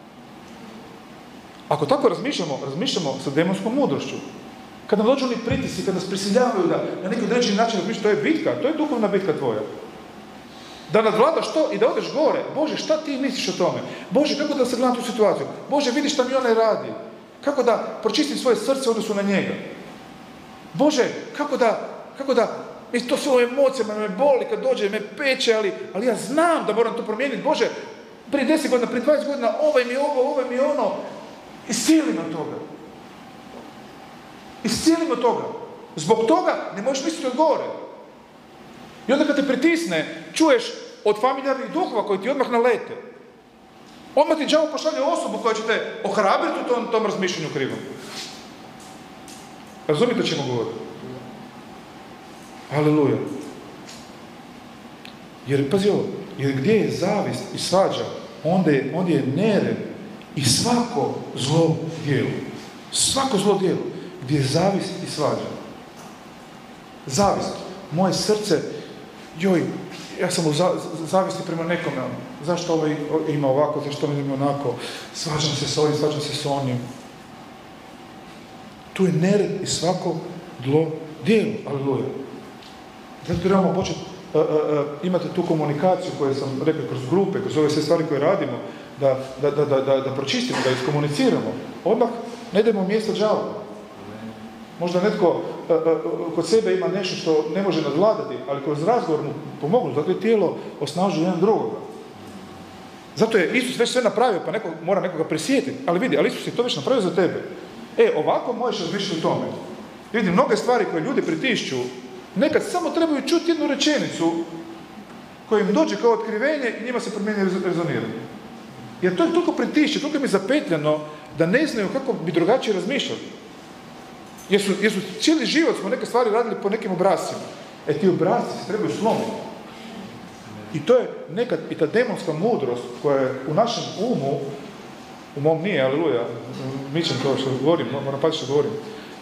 Ako tako razmišljamo sa demonskom mudrošću. Kad nam dođu oni pritisci, kad nas prisiljavaju da na neki određeni način razmišljati, to je bitka, to je duhovna bitka tvoja. Da nadvladaš to i da odeš gore. Bože, šta ti misliš o tome? Bože, kako da se gledam tu situaciju? Bože, vidi šta mi onaj radi. Kako da pročistim svoje srce u odnosu na njega? Bože, kako da i to svoje emocijama me boli kad dođe, me peče, ali ja znam da moram to promijeniti. Bože, prije 10 godina, prije 20 godina, ovaj mi je ono. Iscijeli me toga. Iscijeli me toga. Zbog toga ne možeš misliti od gore. I onda kad te pritisne, čuješ od familijarnih duhova koji ti odmah nalete. Odmah ti đavo pošalje osobu koja će te ohrabriti u tom razmišljanju krivom. Razumite o čemu govorim? Aleluja. Jer, pazi ovo, jer gdje je zavist i svađa, onda je nered i svako zlo djelo. Svako zlo djelo. Gdje je zavist i svađa. Zavist. Moje srce, ja sam u zavisti prema nekome. Zašto ovaj ima ovako, zašto ovaj ima onako? Svađam se s ovim, svađam se s onim. Tu je nered i svako zlo djelo. Aleluja. Zato trebamo početi imati tu komunikaciju koju sam rekao kroz grupe, kroz ove sve stvari koje radimo, da pročistimo, da iskomuniciramo. Odmah ne dajemo mjesta đavu. Možda netko kod sebe ima nešto što ne može nadvladati, ali kroz razgovor mu pomognu. Zato je tijelo osnažuje jedan drugoga. Zato je Isus već sve napravio, pa mora nekoga presjetiti. Ali Isus je to već napravio za tebe. Ovako možeš razmišljati o tome. Vidi, mnoge stvari koje ljudi pritišću, nekad samo trebaju čuti jednu rečenicu koja im dođe kao otkrivenje i njima se promijeni rezoniranje. Jer to je toliko pritišće, toliko mi je zapetljano da ne znaju kako bi drugačije razmišljali. Jer su cijeli život smo neke stvari radili po nekim obrascima. Ti obrasci se trebaju slomiti. I to je nekad i ta demonska mudrost koja je u našem u mom nije, aleluja, mičem to što govorim, moram pati što govorim.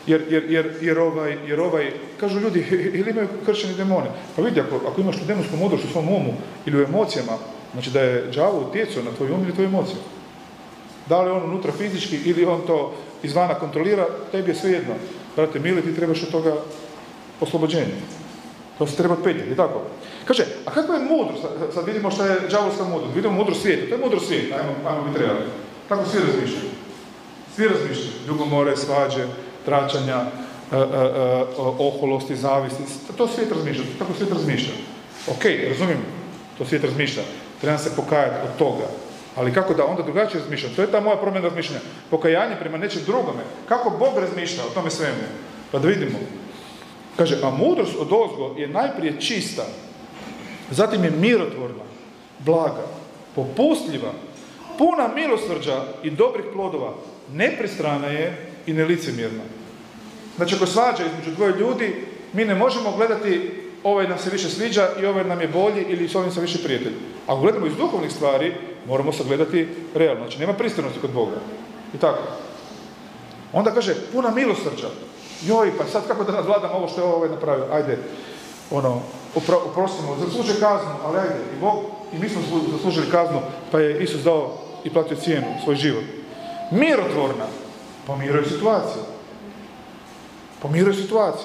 Jer kažu ljudi, ili imaju kršćani demone. Pa vidi, ako imaš tu demonsku mudrost u svom umu ili u emocijama, znači da je đavo utjecao na tvoj um ili tvoju emociju. Da li on unutra fizički ili on to izvana kontrolira, tebi je sve jedno. Brate, mili, ti trebaš od toga oslobođenje. To se treba petljati, tako? Kaže, a kakva je mudrost? Sad vidimo šta je đavolska mudrost. Vidimo mudrost svijeta. To je mudrost svijeta. Ajmo bi trebali. Tako svi razmišljaju. Svi razmišljaju. Ljubomore, svađe, tračanja, oholosti, zavisti. To svijet razmišlja. Tako svijet razmišlja. Ok, razumijem, to svijet razmišlja. Trebam se pokajati od toga. Ali kako da onda drugačije razmišljam? To je ta moja promjena razmišljanja. Pokajanje prema nečem drugome. Kako Bog razmišlja o tome svemu? Pa da vidimo. Kaže, a mudrost odozgo je najprije čista, zatim je mirotvorna, blaga, popustljiva, puna milosrđa i dobrih plodova, nepristrana je i nelicemjerna. Znači, ako svađa između dvoje ljudi, mi ne možemo gledati ovaj nam se više sviđa i ovaj nam je bolji ili s ovim sam više prijatelj. Ako gledamo iz duhovnih stvari, moramo se gledati realno. Znači, nema pristranosti kod Boga. I tako. Onda kaže, puna milosrđa. Joj, pa sad kako da nadvladam ovo što je ovaj napravio? Ajde, oprostimo, zaslužuje kaznu, ali ajde, i Bog, i mi smo zaslužili kaznu, pa je Isus dao i platio cijenu, svoj život. Mirotvorna, pomiruje situaciju. Pomiruje situaciju.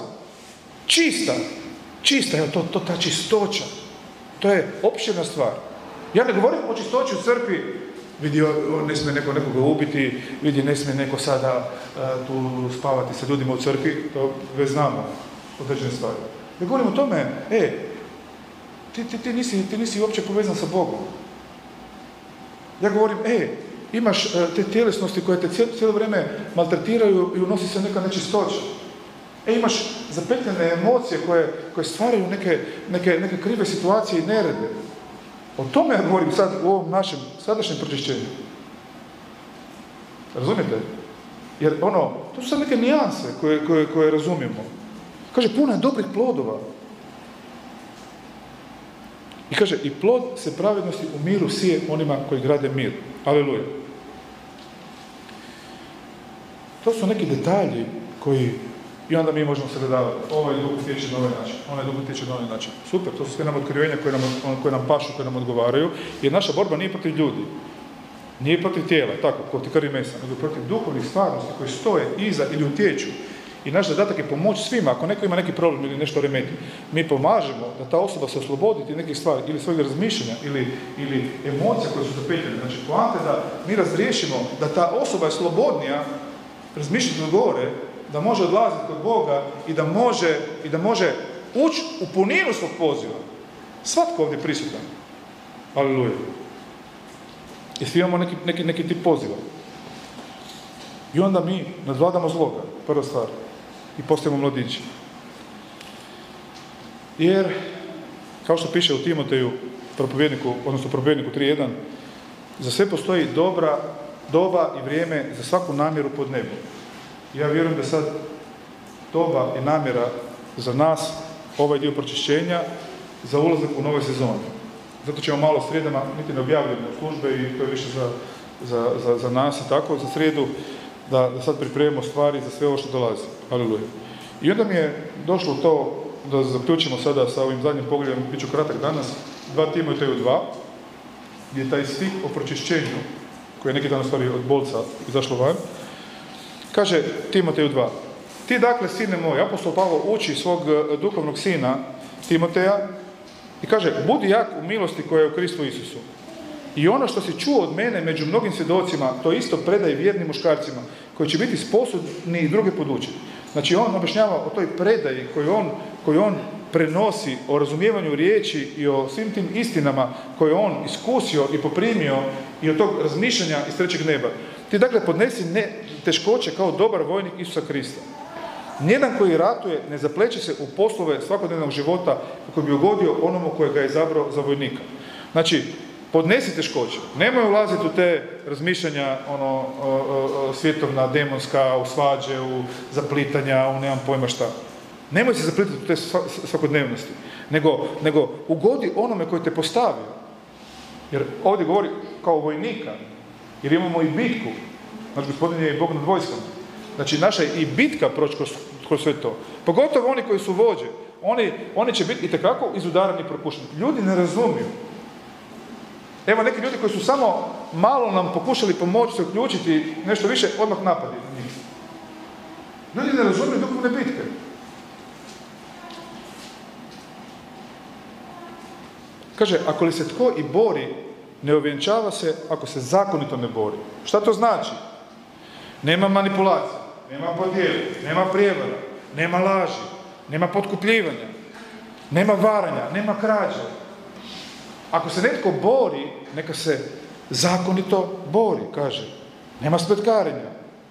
Čista, je to ta čistoća. To je opširna stvar. Ja ne govorim o čistoći u crkvi, vidi, ne smije nekoga ubiti, vidi, ne smije neko sada tu spavati sa ljudima u crkvi, to već znamo određene stvari. Ja govorim o tome, ti nisi uopće povezan sa Bogom. Ja govorim, imaš te tjelesnosti koje te cijelo vrijeme maltretiraju i unosi se neka nečistoća. Imaš zapetljene emocije koje stvaraju neke krive situacije i nerede. O tome ja govorim sad u ovom našem sadašnjem pročišćenju. Razumijete? Jer to su sad neke nijanse koje razumijemo. Kaže, puno je dobrih plodova. I kaže, i plod se pravednosti u miru sije onima koji grade mir. Aleluja. To su neki detalji koji, i onda mi možemo sagledavati, ovaj duh utječe na ovaj način, onaj duh utječe na ovaj način. Super, to su sve nam otkrivenja koje nam pašu, koje nam odgovaraju, jer naša borba nije protiv ljudi, nije protiv tijela, tako, protiv krvi i mesa, nego protiv duhovnih stvarnosti koji stoje iza ili utječu. I naš zadatak je pomoći svima, ako neko ima neki problem ili nešto remeti, mi pomažemo da ta osoba se oslobodi nekih stvari ili svojeg razmišljanja ili emocija koje su zapetljene. Znači, poanta je da mi razriješimo da ta osoba je slobodnija razmišljati od gore, da može odlaziti kod Boga i da može ući u puninu svog poziva. Svatko ovdje prisutan. Aleluja. I svi imamo neki tip poziva. I onda mi nadvladamo zloga, prva stvar. I postajemo mladići. Jer, kao što piše u Timoteju, propovedniku 3.1, za sve postoji dobra doba i vrijeme za svaku namjeru pod nebom. Ja vjerujem da sad doba i namjera za nas, ovaj dio pročišćenja, za ulazak u nove sezone. Zato ćemo malo srijedama, niti ne objavljujemo službe i to je više za nas i tako, za srijedu, da sad pripremimo stvari za sve ovo što dolazi. Aleluja. I onda mi je došlo to, da zaključimo sada sa ovim zadnjim pogledom, bit ću kratak danas, 2 Timoteju 2, gdje je taj stih o pročišćenju, koji je neki dan u stvari od bolca izašlo van, kaže Timoteju 2. Ti dakle, sine moj, apostol Pavlo uči svog duhovnog sina Timoteja i kaže, budi jak u milosti koja je u Kristu Isusu. I ono što si čuo od mene među mnogim svjedocima, to isto predaj vjernim muškarcima, koji će biti sposobni i druge podučiti. Znači, on objašnjava o toj predaji koju on prenosi, o razumijevanju riječi i o svim tim istinama koje on iskusio i poprimio i od tog razmišljanja iz trećeg neba. Ti dakle podnesi teškoće kao dobar vojnik Isusa Krista. Nijedan koji ratuje ne zapleće se u poslove svakodnevnog života kako bi ugodio onomu koje ga je izabrao za vojnika. Znači, podnesi teškoće. Nemoj ulaziti u te razmišljanja svjetovna, demonska, u svađe, u zaplitanja, u nemam pojma šta. Nemoj se zaplitati u te svakodnevnosti. Nego ugodi onome koji te postavio. Jer ovdje govori kao vojnika. Jer imamo i bitku. Naš Gospodin je i Bog nad vojskama. Znači, naša je i bitka proći kroz sve to. Pogotovo oni koji su vođe. Oni će biti itekako izudarani i prokušani. Ljudi ne razumiju. Evo neki ljudi koji su samo malo nam pokušali pomoći se uključiti nešto više, odmah napadi na njih. Ljudi ne razumiju duhovne bitke. Kaže, ako li se tko i bori, ne ovjenčava se ako se zakonito ne bori. Šta to znači? Nema manipulacije, nema podjele, nema prijevara, nema laži, nema potkupljivanja. Nema varanja, nema krađe. Ako se netko bori, neka se zakonito bori, kaže. Nema spletkarenja.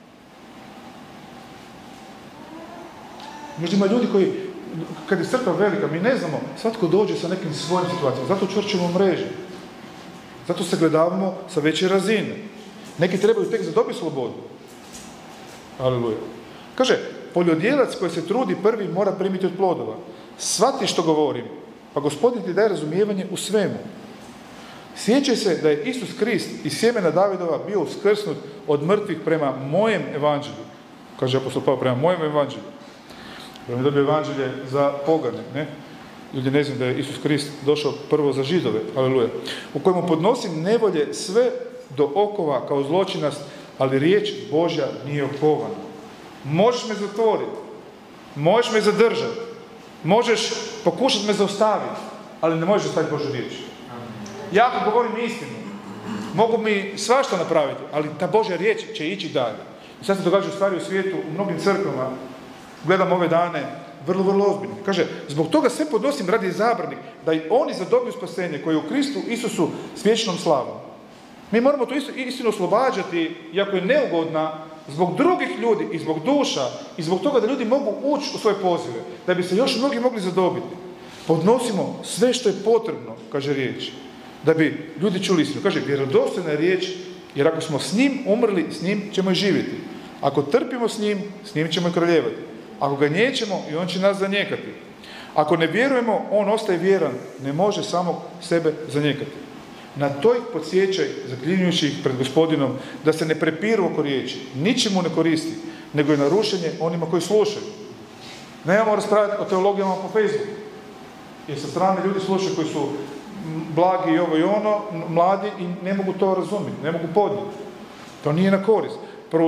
Možda ima ljudi koji, kad je crkva velika, mi ne znamo, svatko dođe sa nekim svojim situacijama, zato čvrčimo mreže. Zato se gledavamo sa veće razine. Neki trebaju tek zadobiti slobodu. Aleluja. Kaže, poljodjelac koji se trudi prvi mora primiti od plodova. Shvati što govorim, pa Gospodin ti daje razumijevanje u svemu. Sjećaj se da je Isus Krist iz sjemena Davidova bio uskrsnut od mrtvih prema mojem evanđelju. Kaže apostol Pavle, prema mojem evanđelju. Prema dobio evanđelje za pogane, ne? Ljudi ne znaju da je Isus Krist došao prvo za Židove, aleluja, u kojemu podnosim nevolje sve do okova kao zločinast, ali riječ Božja nije okovana. Možeš me zatvoriti, možeš me zadržati, možeš pokušati me zaustaviti, ali ne možeš ostaviti Božju riječ. Ja ako govorim istinu, mogu mi svašta napraviti, ali ta Božja riječ će ići dalje. I sad se događa stvari u svijetu, u mnogim crkvama, gledam ove dane, vrlo ozbiljno. Kaže, zbog toga sve podnosim radi izabranih, da i oni zadobiju spasenje koje je u Kristu Isusu s vječnom slavom. Mi moramo tu istinu oslobađati, iako je neugodna, zbog drugih ljudi i zbog duša i zbog toga da ljudi mogu ući u svoje pozive, da bi se još mnogi mogli zadobiti. Podnosimo sve što je potrebno, kaže riječ, da bi ljudi čuli istinu. Kaže, vjerodostojna je riječ, jer ako smo s njim umrli, s njim ćemo i živjeti. Ako trpimo s njim ćemo i kraljevati. Ako ga niječemo, i on će nas zanijekati. Ako ne vjerujemo, on ostaje vjeran, ne može samog sebe zanijekati. Na to ih podsjećaj, zaklinjujući ih pred Gospodinom, da se ne prepiru oko riječi, ničemu ne koristi, nego je narušenje onima koji slušaju. Nemamo raspravljati o teologijama po Facebooku, jer sa strane ljudi slušaju koji su blagi i ovo i ono, mladi i ne mogu to razumjeti, ne mogu podnijeti. To nije na korist.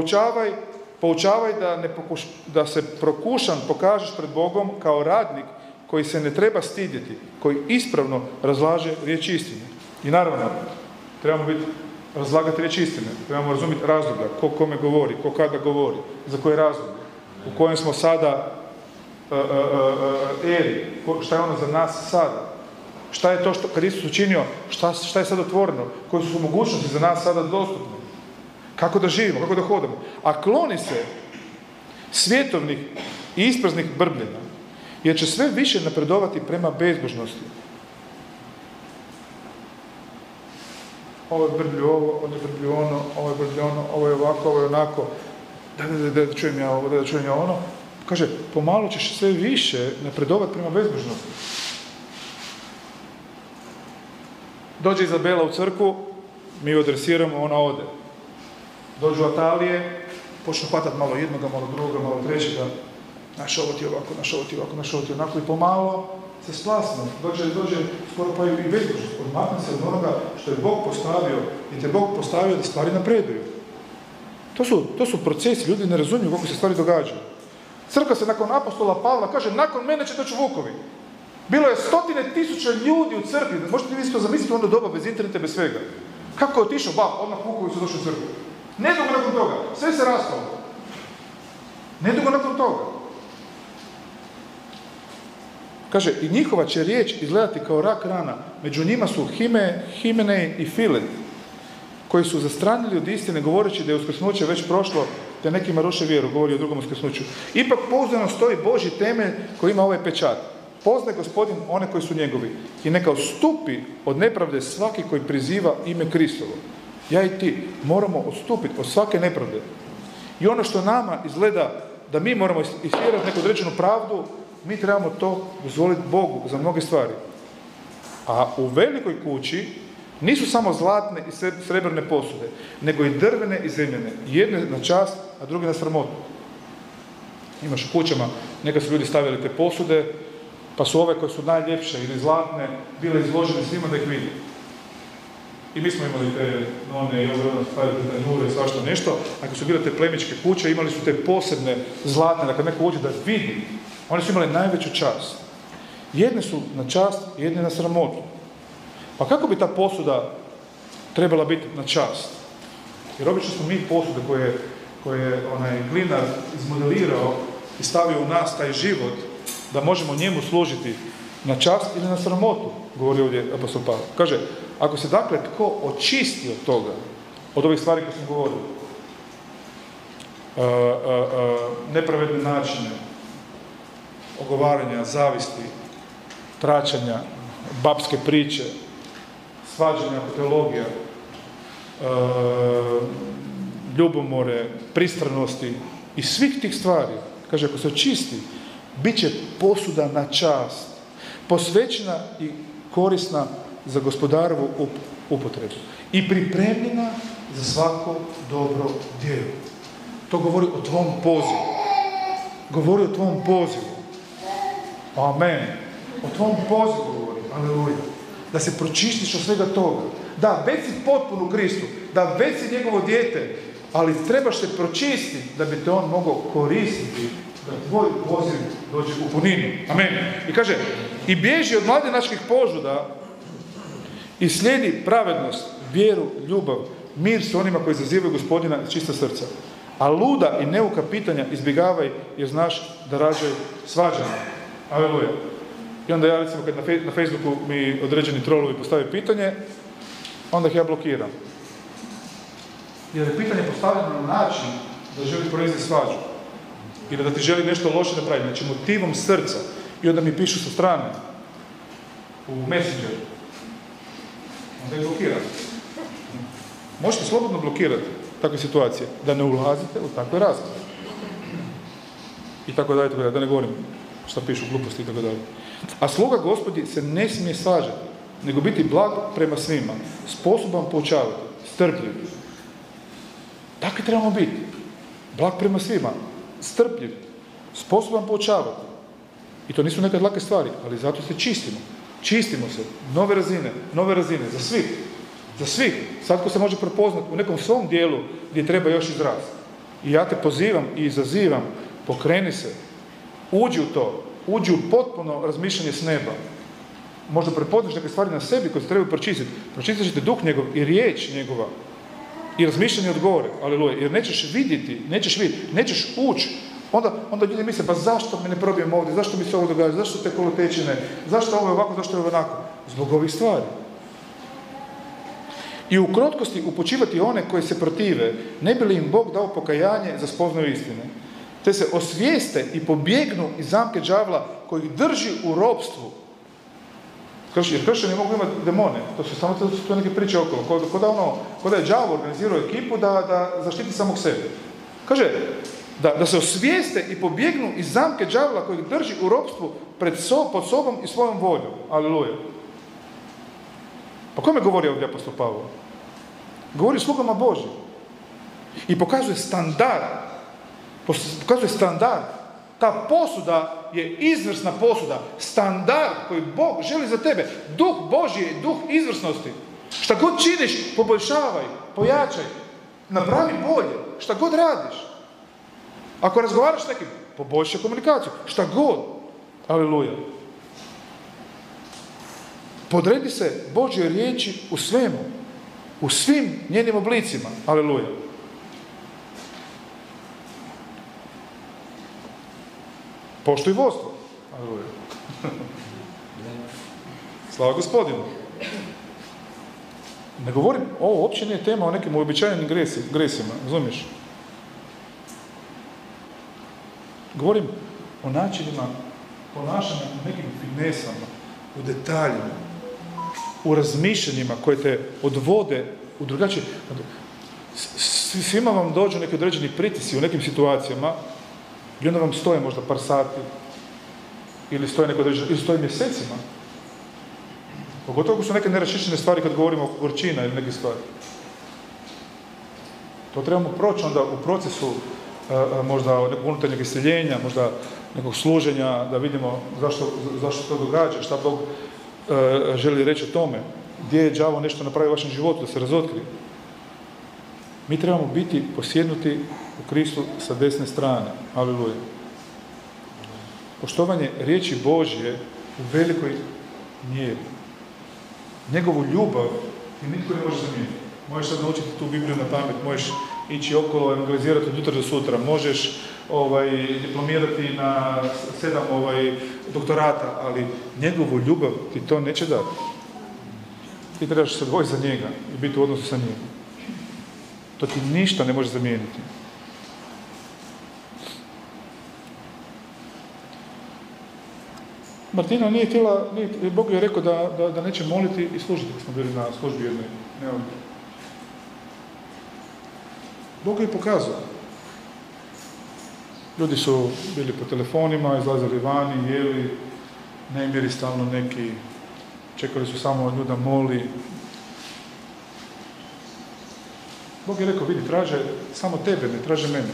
Poučavaj da se prokušan pokažeš pred Bogom kao radnik koji se ne treba stidjeti, koji ispravno razlaže riječ istine. I naravno, trebamo razlagati riječ istine, trebamo razumjeti razloga, ko kome govori, ko kada govori, za koje razloge, u kojem smo sada eri, šta je ono za nas sada, šta je to što kad Isus učinio, šta je sad otvoreno, koje su mogućnosti za nas sada dostupne, kako da živimo, kako da hodamo. A kloni se svjetovnih i ispraznih brbljenja, jer će sve više napredovati prema bezbožnosti. Ovo je brblju ovo, ovo je brblju ono, ovo je brblju ono, ovo je ovako, ovo je onako, da čujem ja ovo, da čujem ja ono. Kaže, pomalo ćeš sve više napredovati prema bezbožnosti. Dođe Izabela u crkvu, mi ju adresiramo, ona ode. Dođu Atalije, počnu hvatati malo jednoga, malo drugoga, malo trećega. Naš ovo ti ovako, naš ovo ti ovako, naš ovo ti onako i pomalo se splasno. Dođe skoro pa i bezbožnost. Odmakne se od onoga što je Bog postavio i te Bog postavio da stvari napreduju. To su procesi, ljudi ne razumiju kako se stvari događaju. Crkva se nakon apostola Pavla kaže, nakon mene će doći vukovi. Bilo je 100.000 ljudi u crkvi. Možete vi to zamisliti onda doba bez interneta, bez svega. Kako je otišao, odmah vukovi su došli u crkvu. Nedugo nakon toga, sve se raspalo. Nedugo nakon toga. Kaže, i njihova će riječ izgledati kao rak rana. Među njima su Himenej i Filet, koji su zastranili od istine, govoreći da je uskrsnuće već prošlo, te nekima ruše vjeru, govori o drugom uskrsnuću. Ipak pouzdano stoji Božji temelj koji ima ovaj pečat. Poznaj Gospodin one koji su njegovi i neka odstupi od nepravde svaki koji priziva ime Kristovo. Ja i ti moramo odstupiti od svake nepravde. I ono što nama izgleda da mi moramo istjerati neku određenu pravdu, mi trebamo to dozvoliti Bogu za mnoge stvari. A u velikoj kući nisu samo zlatne i srebrne posude, nego i drvene i zemljene. Jedne na čast, a druge na sramotu. Imaš u kućama, neka su ljudi stavili te posude, pa su ove koje su najljepše ili zlatne bile izložene svima da ih vidi. I mi smo imali te one i ove stavili te nure i svašta nešto. Ako su bile te plemičke kuće, imali su te posebne zlatne, da kad neko uđe da vidi, one su imale najveću čast. Jedne su na čast, jedne na sramotu. Pa kako bi ta posuda trebala biti na čast? Jer obično smo mi posude koje je glinar izmodelirao i stavio u nas taj život, da možemo njemu služiti Na čast ili na sramotu, govori ovdje apostol Pavle. Kaže, ako se dakle tko očisti od toga, od ovih stvari koje smo govorili, nepravedne načine, ogovaranja, zavisti, tračanja, babske priče, svađanja, teologija, ljubomore, pristranosti i svih tih stvari, kaže, ako se očisti, bit će posuda na čast, posvećena i korisna za gospodarovu upotrebu i pripremljena za svako dobro djelo. To govori o tvom pozivu. Govori o tvom pozivu. Amen. O tvom pozivu govori. Aleluja. Da se pročistiš od svega toga. Da, već si potpun u Kristu. Da, već si njegovo dijete. Ali trebaš se pročistiti da bi te on mogao koristiti da tvoj poziv dođe u puninu. Amen. I kaže, i bježi od mladenačkih požuda i slijedi pravednost, vjeru, ljubav, mir s onima koji zazivaju Gospodina iz čista srca. A luda i neuka pitanja izbjegavaj jer znaš da rađaju svađanje. Aleluja. I onda ja, recimo, kad na Facebooku mi određeni trolovi postave pitanje, onda ih ja blokiram. Jer je pitanje postavljeno na način da želi proizvesti svađu. Ili da ti želi nešto loše napraviti. Znači motivom srca. I onda mi pišu sa strane u Messengeru. Onda ih blokiram. Možete slobodno blokirati takve situacije. Da ne ulazite u takve razgovore. I tako dalje, tako dalje. Da ne govorim šta pišu, gluposti i tako dalje. A sluga Gospodi se ne smije svađati, nego biti blag prema svima, sposoban poučavati, strpljiv. Takvi trebamo biti. Blag prema svima, strpljiv, sposoban poučavati. I to nisu nekad lake stvari, ali zato se čistimo. Čistimo se. Nove razine, za svih. Za svih. Svatko se može prepoznati u nekom svom dijelu gdje treba još izrast. I ja te pozivam i izazivam, pokreni se, uđi u to, uđi u potpuno razmišljanje s neba. Možda prepoznaš neke stvari na sebi koje se trebaju pročistiti. Pročistit ćete duh njegov i riječ njegova i razmišljanje od gore. Aleluja. Jer nećeš vidjeti, nećeš ući. Onda ljudi misle, pa zašto me ne probijem ovdje, zašto mi se ovo događa, zašto te kolotečine, zašto ovo je ovako, zašto je ovo onako. Zbog ovih stvari. I u krotkosti upućivati one koji se protive, ne bi li im Bog dao pokajanje za spoznaju istine. Te se osvijeste i pobjegnu iz zamke đavla koji ih drži u ropstvu. Jer kršćani mogu imati demone. To su samo to neke priče okolo. Ko da je đavo organizirao ekipu da zaštiti samog sebe. Kaže, da se osvijeste i pobjegnu iz zamke đavla koji ih drži u ropstvu pod sobom i svojom voljom. Aleluja. Pa kome govori ovdje apostol Pavle? Govori slugama Božjim. I pokazuje standard. Ta posuda je izvrsna posuda. Standard koji Bog želi za tebe. Duh Božji je duh izvrsnosti. Šta god činiš, poboljšavaj, pojačaj. Napravi bolje. Šta god radiš. Ako razgovaraš s nekim, poboljšaj komunikaciju. Šta god. Aleluja. Podredi se Božjoj riječi u svemu. U svim njenim oblicima. Aleluja. Poštuj vodstvo. Aleluja. Slava Gospodinu. Ne govorim, ovo uopće nije tema o nekim uobičajenim gresima. Razumiješ? Govorim o načinima ponašanja, u nekim finesama, u detaljima, u razmišljanjima koje te odvode u drugačije. Svima vam dođu neki određeni pritisci u nekim situacijama i onda vam stoje možda par sati ili stoje neko određeno, ili stoje mjesecima. Pogotovo ako su neke neraščišćene stvari kad govorimo o gorčina ili neke stvari. To trebamo proći onda u procesu možda nekog unutarnjeg iseljenja, možda nekog služenja, da vidimo zašto to događa, šta Bog želi reći o tome, gdje je đavo nešto napravio u vašem životu, da se razotkrije. Mi trebamo biti posjednuti u Kristu sa desne strane. Aleluja. Poštovanje riječi Božje u velikoj mjeri. Njegovu ljubav i nitko ne može zamijeniti. Možeš sad naučiti tu Bibliju na pamet, možeš ići okolo, evangelizirati od jutra do sutra, možeš diplomirati na 7 doktorata, ali njegovu ljubav ti to neće dati. Ti trebaš se odvojiti za njega i biti u odnosu sa njim. To ti ništa ne može zamijeniti. Martina nije htjela, Bog je rekao da neće moliti i služiti, kad smo bili na službi jednoj. Bog je pokazao. Ljudi su bili po telefonima, izlazili vani, jeli, nemiri stalno neki, čekali su samo od ljuda moli. Bog je rekao, vidi, traže samo tebe, ne traže mene.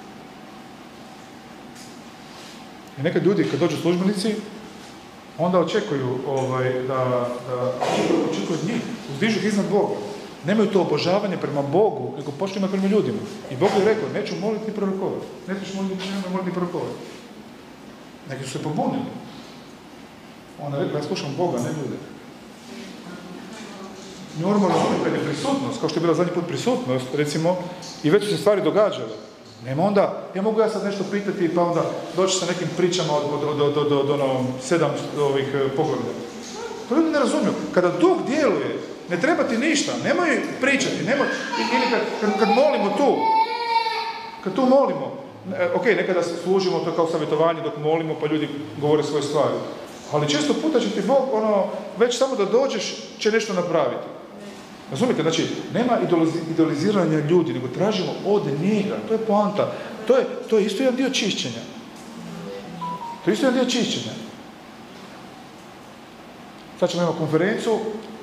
I nekad ljudi, kad dođu službenici, onda očekuju da očekuju od njih, uzdižu ih iznad Boga. Nemaju to obožavanje prema Bogu, nego počnemo prema ljudima. I Bog je rekao, neću moliti ni prorokovati. Nećeš moliti ni prorokovati. Neki su se pobunili. Onda je rekao, ja slušam Boga, ne ljude. Normalno, kad je prisutnost, kao što je bila zadnji put prisutnost, recimo, i već su se stvari događale. Nema onda, mogu ja sad nešto pitati, pa onda doći sa nekim pričama do 7 poglavlja. To ljudi ne razumiju. Kada Duh djeluje, ne treba ti ništa, nemoj pričati, nemoj, ili kad molimo kad tu molimo, ok, nekada služimo to kao savjetovanje dok molimo, pa ljudi govore svoje stvari. Ali često puta će ti Bog, već samo da dođeš, će nešto napraviti. Razumite, znači, nema idoliziranja ljudi, nego tražimo od njega, to je poanta. To je isto jedan dio čišćenja. Sad ćemo imati konferenciju,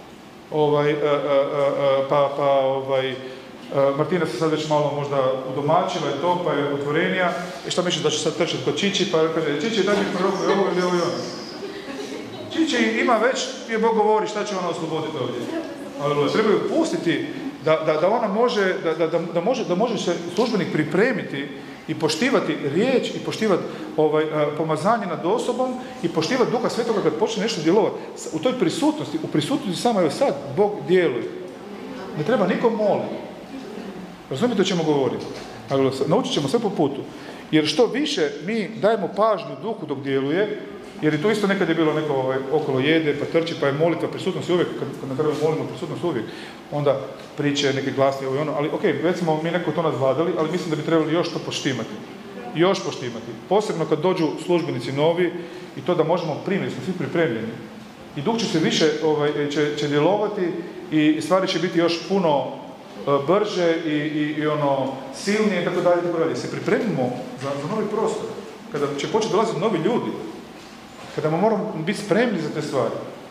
Martina se sad već malo možda udomačila i to, pa je otvorenija. I šta misliš da će sad trčati kod Čiči, pa kaže, Čiči, daj mi proroku ovo ili ovo i ono. Čiči ima već, gdje Bog govori šta će ona osloboditi ovdje. Ali treba ju pustiti da ona može se službenik pripremiti i poštivati riječ i poštivati pomazanje nad osobom i poštivati Duha Svetoga kad počne nešto djelovati. U toj prisutnosti, u prisutnosti samo evo sad Bog djeluje. Ne treba nikom moliti. Razumite o čemu govorimo? Naučit ćemo sve po putu. Jer što više mi dajemo pažnju Duhu dok djeluje, jer i tu isto nekad je bilo neko okolo jede, pa trči, pa je molitva, prisutnost uvijek, kad na kraju molimo prisutnost uvijek, onda priče, neke glasne, ovo i ono, ali ok, već smo mi neko to nadvladali, ali mislim da bi trebali još to poštimati. Još poštimati. Posebno kad dođu službenici novi i to da možemo primiti, smo svi pripremljeni. I Duh će se više će djelovati i stvari će biti još puno brže i silnije i tako dalje. Se pripremimo za novi prostor. Kada će početi dolaziti novi ljudi, kada moramo biti spremni za te stvari.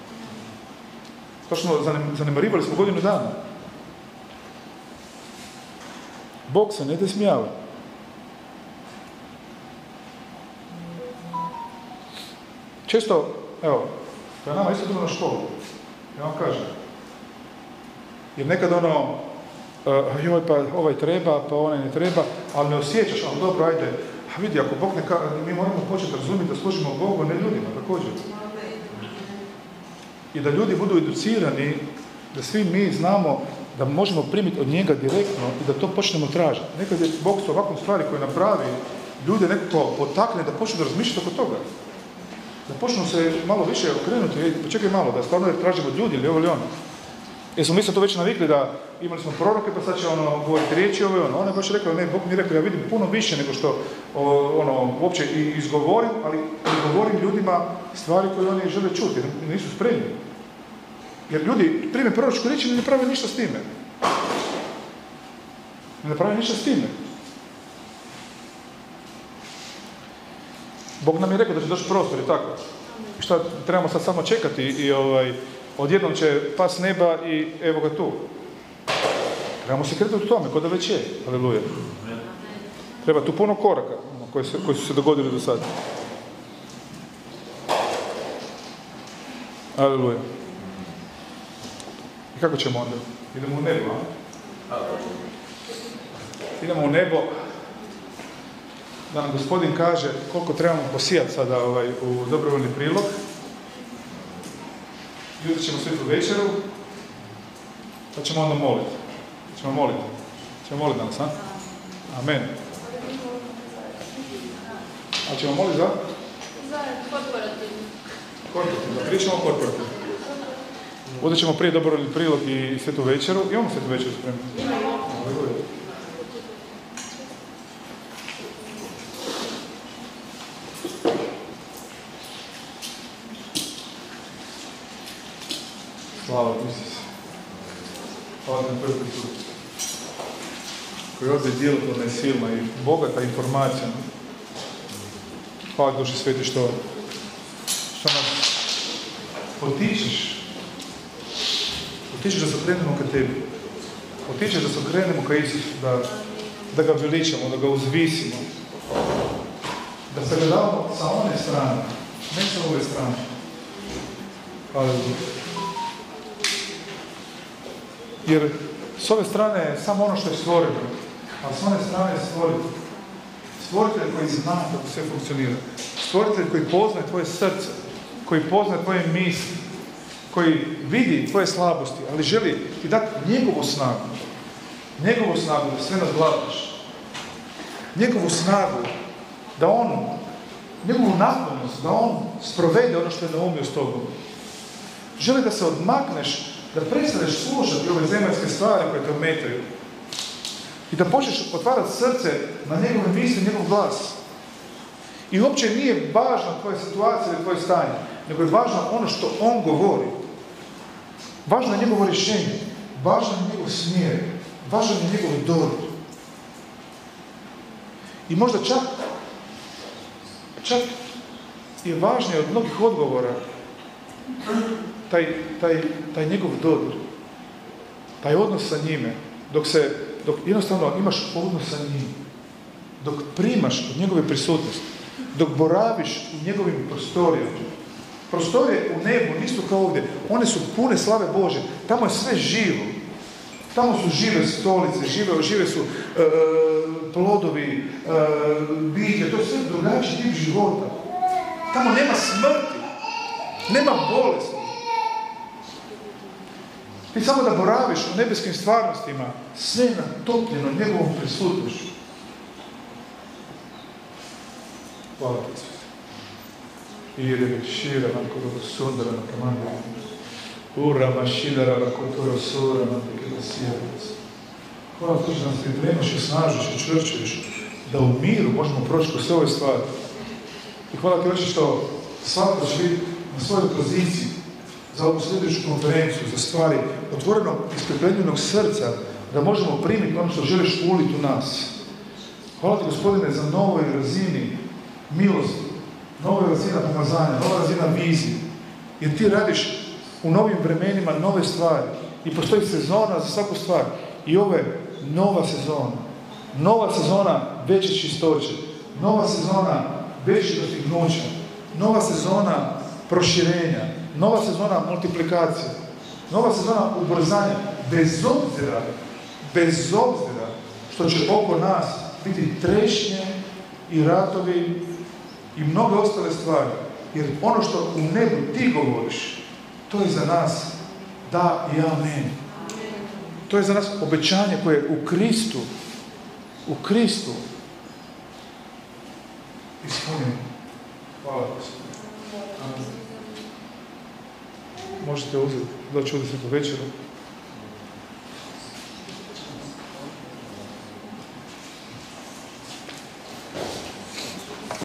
Točno zanemarivali smo godinu dana. Bog se ne smijava. Često, evo, kada nama isto bilo na školu, ja vam kažem, jer nekad joj, pa ovaj treba, pa onaj ne treba, ali ne osjećaš, dobro, ajde, a vidi, ako Bog mi moramo početi razumjeti da služimo Bogu, a ne ljudima, također. I da ljudi budu educirani, da svi mi znamo da možemo primiti od njega direktno i da to počnemo tražiti. Nekad je Bog s ovakvom stvari koje napravi, ljude nekako potakne da počnu da razmišljati oko toga. Da počnu se malo više okrenuti, pa čekaj malo, da stvarno tražimo od ljudi ili ovo ili ono. Jer smo mi to već navikli da imali smo proroke, pa sad će govoriti riječi ovo i ono. On je baš rekao, ne, Bog mi je rekao, ja vidim puno više nego što uopće i izgovorim, ali govorim ljudima stvari koje oni žele čuti, jer nisu spremni. Jer ljudi prime proročku riječ i ne prave ništa s time. Bog nam je rekao da će doći prostor i tako. Šta, trebamo sad samo čekati i odjednom će pas neba i evo ga tu. Trebamo se kretati u tome, kod da već je. Aleluja. Treba tu puno koraka koji su se dogodili do sada. Aleluja. I kako ćemo onda? Idemo u nebo, a? Idemo u nebo. Da nam Gospodin kaže koliko trebamo posijati sada u dobrovoljni prilog. Jutro ćemo svetlu večeru, pa ćemo onda moliti. Ćemo moliti danas, a? Amen. A ćemo moliti za? Za korporativno. Korporativno. Pričamo o korporativno. Ovdje ćemo prije dobro prilog i svetu večeru. Imamo svetu večeru spremno? Imamo. Slava Isus. Hvala na prvi put. Koji ovdje djelotvorna silna i bogata informacija. Hvala Duši Sveti što nas potičeš da se okrenemo ka tebi. Potičeš da se okrenemo ka Isusu, da ga veličamo, da ga uzvisimo. Da se gledamo sa one strane, ne sa ove strane. Hvala Duši. Jer s ove strane je samo ono što je stvoreno, a s one strane je stvoritelj. Stvoritelj koji zna kako sve funkcionira. Stvoritelj koji poznaje tvoje srce, koji poznaje tvoje misli, koji vidi tvoje slabosti, ali želi ti dati njegovu snagu da sve nadvladaš. Njegovu snagu da on, njegovu naklonost, da on sprovede ono što je naumio s tobom. Želi da se odmakneš, da prestaneš slušati ove zemaljske stvari koje te ometaju. I da počneš otvarati srce na njegove misli, njegov glas. I uopće nije važna tvoja situacija ili tvoje stanje, nego je važno ono što on govori. Važno je njegovo rješenje, važno je njegov smjer, važan je njegov dodir. I možda čak je važnije od mnogih odgovora taj njegov dodir, taj odnos sa njime, dok jednostavno imaš odnos sa njim, dok primaš od njegove prisutnosti, dok boraviš u njegovim prostorijama. Prostorije u nebu nisu kao ovdje, one su pune slave Bože, tamo je sve živo. Tamo su žive stolice, žive su plodovi, bilje, to je sve drugačiji tip života. Tamo nema smrti, nema bolesti. Ti samo da boraviš u nebeskim stvarnostima, sve je natopljeno njegovom prisutnošću. Hvala ti se. Ire šira na kodo sundara na kamande. Urama šidara na kodo sura na tekeda sjevec. Hvala ti što nas pripremaš i snažiš i čvršćuješ da u miru možemo proći kroz sve ove stvari. I hvala ti Oče što svako će biti na svojoj poziciji za ovu sljedeću konferenciju, za stvari otvorenog i ispripremljenog srca, da možemo primiti ono što želiš uliti u nas. Hvala ti Gospodine za novoj razini milosti, nova razina pomazanja, nova razina vizije. Jer ti radiš u novim vremenima nove stvari i postoji sezona za svaku stvar. I ovo je nova sezona veće čistoće, nova sezona većih dostignuća, nova sezona proširenja, nova sezona multiplikacije, nova sezona ubrzanja, bez obzira što će oko nas biti trešnje i ratovi i mnoge ostale stvari. Jer ono što u nebu ti govoriš, to je za nas da i amen. To je za nas obećanje koje je u Kristu ispunjeno. Hvala Gospodine. Možete uzeti, doći ovdje svetu večeru.